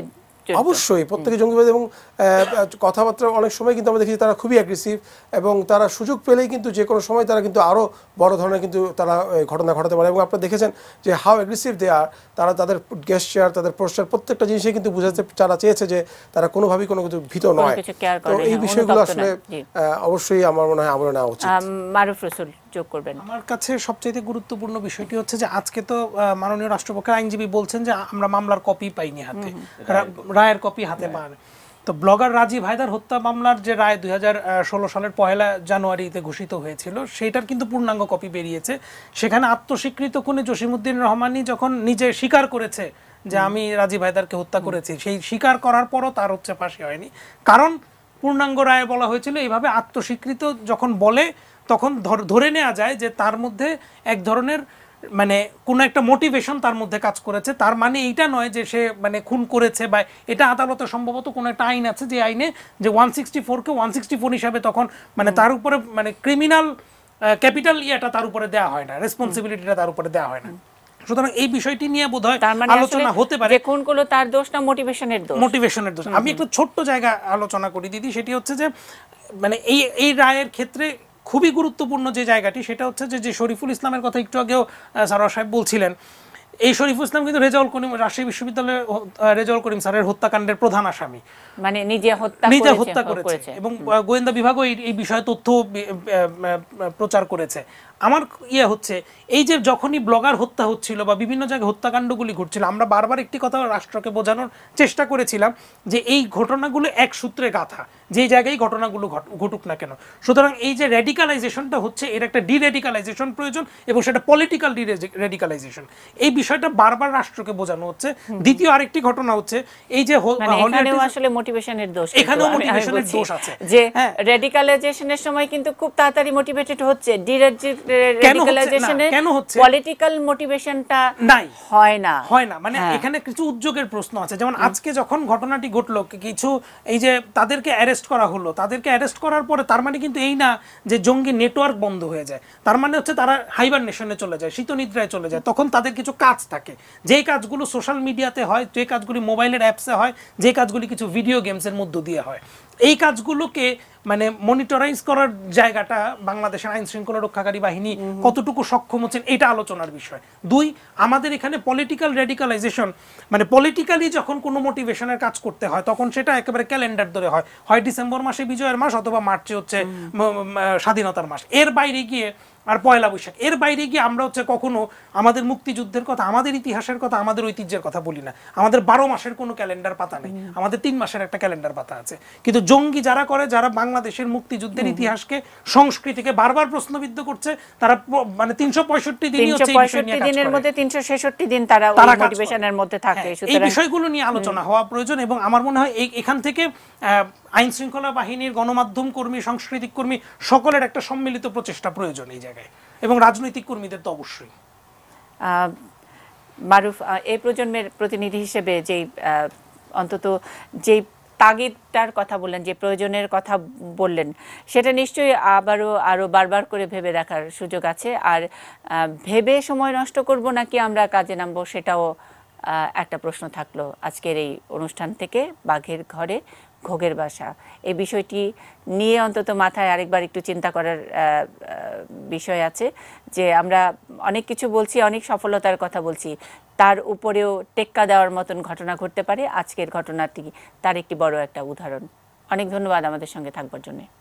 Speaker 7: অবশ্যই প্রত্যেকে জঙ্গিবাদ এবং কথাবার্তা অনেক সময় কিন্তু আমরা দেখি তারা খুবই অ্যাগ্রেসিভ এবং তারা সুযোগ পেলেই কিন্তু যে কোনো সময় তারা কিন্তু আরও বড় ধরনের কিন্তু তারা ঘটনা ঘটাতে পারে এবং আপনারা দেখেছেন যে হাউ অ্যাগ্রেসিভ দে আর, তারা তাদের গেস্টার তাদের পোস্টার প্রত্যেকটা জিনিসে কিন্তু বুঝাতে তারা চেয়েছে যে তারা কোনোভাবেই কোনো কিছু ভীত নয়। তো এই বিষয়গুলো আসলে অবশ্যই আমার মনে হয় আমলে নেওয়া উচিত।
Speaker 1: মারুফ রসুল যোগ করবেন।
Speaker 8: আমার কাছে সবচেয়ে গুরুত্বপূর্ণ বিষয়টি হচ্ছে যে আজকে তো মাননীয় রাষ্ট্রপক্ষের আইনজীবী বলছেন যে আমরা মামলার কপি পাইনি হাতে, রায়ের কপি হাতে পান। তো ব্লগার রাজীব হায়দার হত্যা মামলার যে রায় 2016 সালের 1 জানুয়ারিতে ঘোষিত হয়েছিল সেটার কিন্তু পূর্ণাঙ্গ কপি বেরিয়েছে। সেখানে আত্মস্বীকৃত খুনি জসিমউদ্দিন রহমানই যখন নিজে স্বীকার করেছে যে আমি রাজীব হায়দারকে হত্যা করেছি, সেই স্বীকার করার পরও তার হচ্ছে ফাঁসি হয়নি, কারণ পূর্ণাঙ্গ রায়ে বলা হয়েছিল এইভাবে আত্মস্বীকৃত যখন বলে তখন ধরে নেওয়া যায় যে তার মধ্যে এক ধরনের মানে কোনো একটা মোটিভেশন তার মধ্যে কাজ করেছে। তার মানে এইটা নয় যে সে মানে খুন করেছে, বা এটা আদালতে সম্ভবত কোনো একটা আইন আছে যে আইনে যে 164-কে 164 হিসাবে তখন মানে তার উপরে মানে ক্রিমিনাল ক্যাপিটাল ইয়েটা তার উপরে দেওয়া হয় না, রেসপন্সিবিলিটিটা তার উপরে দেওয়া হয় না। সুতরাং এই বিষয়টি নিয়ে বোধহয় আলোচনা হতে পারে।
Speaker 1: কোন কোন তার দোষ না মোটিভেশনের দোষ?
Speaker 8: মোটিভেশনের দোষ। আমি একটা ছোট্ট জায়গা আলোচনা করি দিদি, সেটি হচ্ছে যে মানে এই রায়ের ক্ষেত্রে খুবই গুরুত্বপূর্ণ যে জায়গাটি সেটা হচ্ছে যে শরীফুল ইসলামের কথা একটু আগেও সারোয়ার সাহেব বলছিলেন। এই শরীফুল ইসলাম কিন্তু রেজাউল করিম, রাজশাহী বিশ্ববিদ্যালয়ের রেজাউল করিম স্যারের হত্যাকাণ্ডের প্রধান আসামি,
Speaker 1: মানে নিজে হত্যা করেছে
Speaker 8: এবং গোয়েন্দা বিভাগও এই বিষয়ে তথ্য প্রচার করেছে। আমার হচ্ছে এই যে যখনই ব্লগার হত্যা হচ্ছিল বা বিভিন্ন জায়গায় হত্যাকাণ্ডগুলি ঘটছিল, আমরা বারবার একটি কথা রাষ্ট্রকে বোঝানোর চেষ্টা করেছিলাম যে এই ঘটনাগুলো এক সূত্রে গাঁথা, যে জায়গায় ঘটনাগুলো ঘটুক না কেন। সুতরাং এই যে রেডিকালাইজেশনটা হচ্ছে এর একটা ডিরেডিকালাইজেশন প্রয়োজন এবং সেটা পলিটিক্যাল রেডিকালাইজেশন, এই বিষয়টা বারবার রাষ্ট্রকে বোঝানো হচ্ছে। দ্বিতীয় আরেকটি ঘটনা হচ্ছে এই যে
Speaker 1: আসলে মোটিভেশনের দোষ,
Speaker 8: এখানেও মোটিভেশনের দোষ আছে
Speaker 1: যে রেডিকালাইজেশনের সময় কিন্তু খুব তাড়াতাড়ি মোটিভেটেড হচ্ছে,
Speaker 8: কেন হচ্ছে
Speaker 1: পলিটিক্যাল মোটিভেশনটা হয় না।
Speaker 8: মানে এখানে কিছু উদ্যোগের প্রশ্ন আছে। যেমন আজকে যখন ঘটনাটি ঘটলো, কিছু এই যে তাদেরকে অ্যারেস্ট করা হলো, তাদেরকে অ্যারেস্ট করার পরে তার মানে কিন্তু এই না যে জঙ্গি নেটওয়ার্ক বন্ধ হয়ে যায়, তার মানে হচ্ছে তারা হাইবারনেশনে চলে যায়, শীতনিদ্রায় চলে যায়। তখন তাদের কিছু কাজ থাকে, যেই কাজগুলো সোশ্যাল মিডিয়াতে হয়, যে কাজগুলি মোবাইলের অ্যাপসে হয়, যে কাজগুলি কিছু ভিডিও গেমসের মধ্য দিয়ে হয়, এই কাজগুলোকে মানে মনিটরাইজ করার জায়গাটা বাংলাদেশের আইন শৃঙ্খলা রক্ষাকারী বাহিনী কতটুকু সক্ষম হচ্ছেন এটা আলোচনার বিষয়। দুই, আমাদের এখানে পলিটিক্যাল রেডিকালাইজেশন মানে পলিটিক্যালি যখন কোনো মোটিভেশনের কাজ করতে হয় তখন সেটা একেবারে ক্যালেন্ডার ধরে হয় ডিসেম্বর মাসে বিজয়ের মাস অথবা মার্চে হচ্ছে স্বাধীনতার মাস, এর বাইরে গিয়ে আর পয়লা বৈশাখ, এর বাইরে গিয়ে আমরা হচ্ছে কখনো আমাদের মুক্তিযুদ্ধের কথা, আমাদের ইতিহাসের কথা, আমাদের ঐতিহ্যের কথা বলি না। আমাদের 12 মাসের কোনো ক্যালেন্ডার পাতা নেই, আমাদের 3 মাসের একটা ক্যালেন্ডার পাতা আছে। কিন্তু জঙ্গি যারা করে, যারা বাংলাদেশের মুক্তিযুদ্ধের ইতিহাসকে, সংস্কৃতিকে বারবার প্রশ্নবিদ্ধ করছে, তারা মানে 365 দিনই হচ্ছে
Speaker 1: 365 দিনের মধ্যে 366 দিন তারা মোটিভেশনের মধ্যে থাকে।
Speaker 8: এই বিষয়গুলো নিয়ে আলোচনা হওয়া প্রয়োজন এবং আমার মনে হয় এখান থেকে আইন শৃঙ্খলা বাহিনীর, গণমাধ্যম কর্মী, সাংস্কৃতিক কর্মী সকলের একটা সম্মিলিত প্রচেষ্টা প্রয়োজন এই জায়গায়, এবং রাজনৈতিক কর্মীদের তো অবশ্যই।
Speaker 1: মারুফ, এই প্রজন্মের প্রতিনিধি হিসেবে যেই অন্তত যেই তাগিদটার কথা বললেন, যে প্রয়োজনের কথা বললেন, সেটা নিশ্চয়ই আরো বারবার করে ভেবে দেখার সুযোগ আছে। আর ভেবে সময় নষ্ট করব নাকি আমরা কাজে নামবো, সেটাও একটা প্রশ্ন থাকলো আজকের এই অনুষ্ঠান থেকে। বাঘের ঘরে ঘোগের বাসা, এই বিষয়টি নিয়ে অন্তত মাথায় আরেকবার একটু চিন্তা করার বিষয় আছে। যে আমরা অনেক কিছু বলছি, অনেক সফলতার কথা বলছি, তার উপরেও টেক্কা দেওয়ার মতন ঘটনা ঘটতে পারে। আজকের ঘটনাটি তার একটি বড় একটা উদাহরণ। অনেক ধন্যবাদ আমাদের সঙ্গে থাকবার জন্য।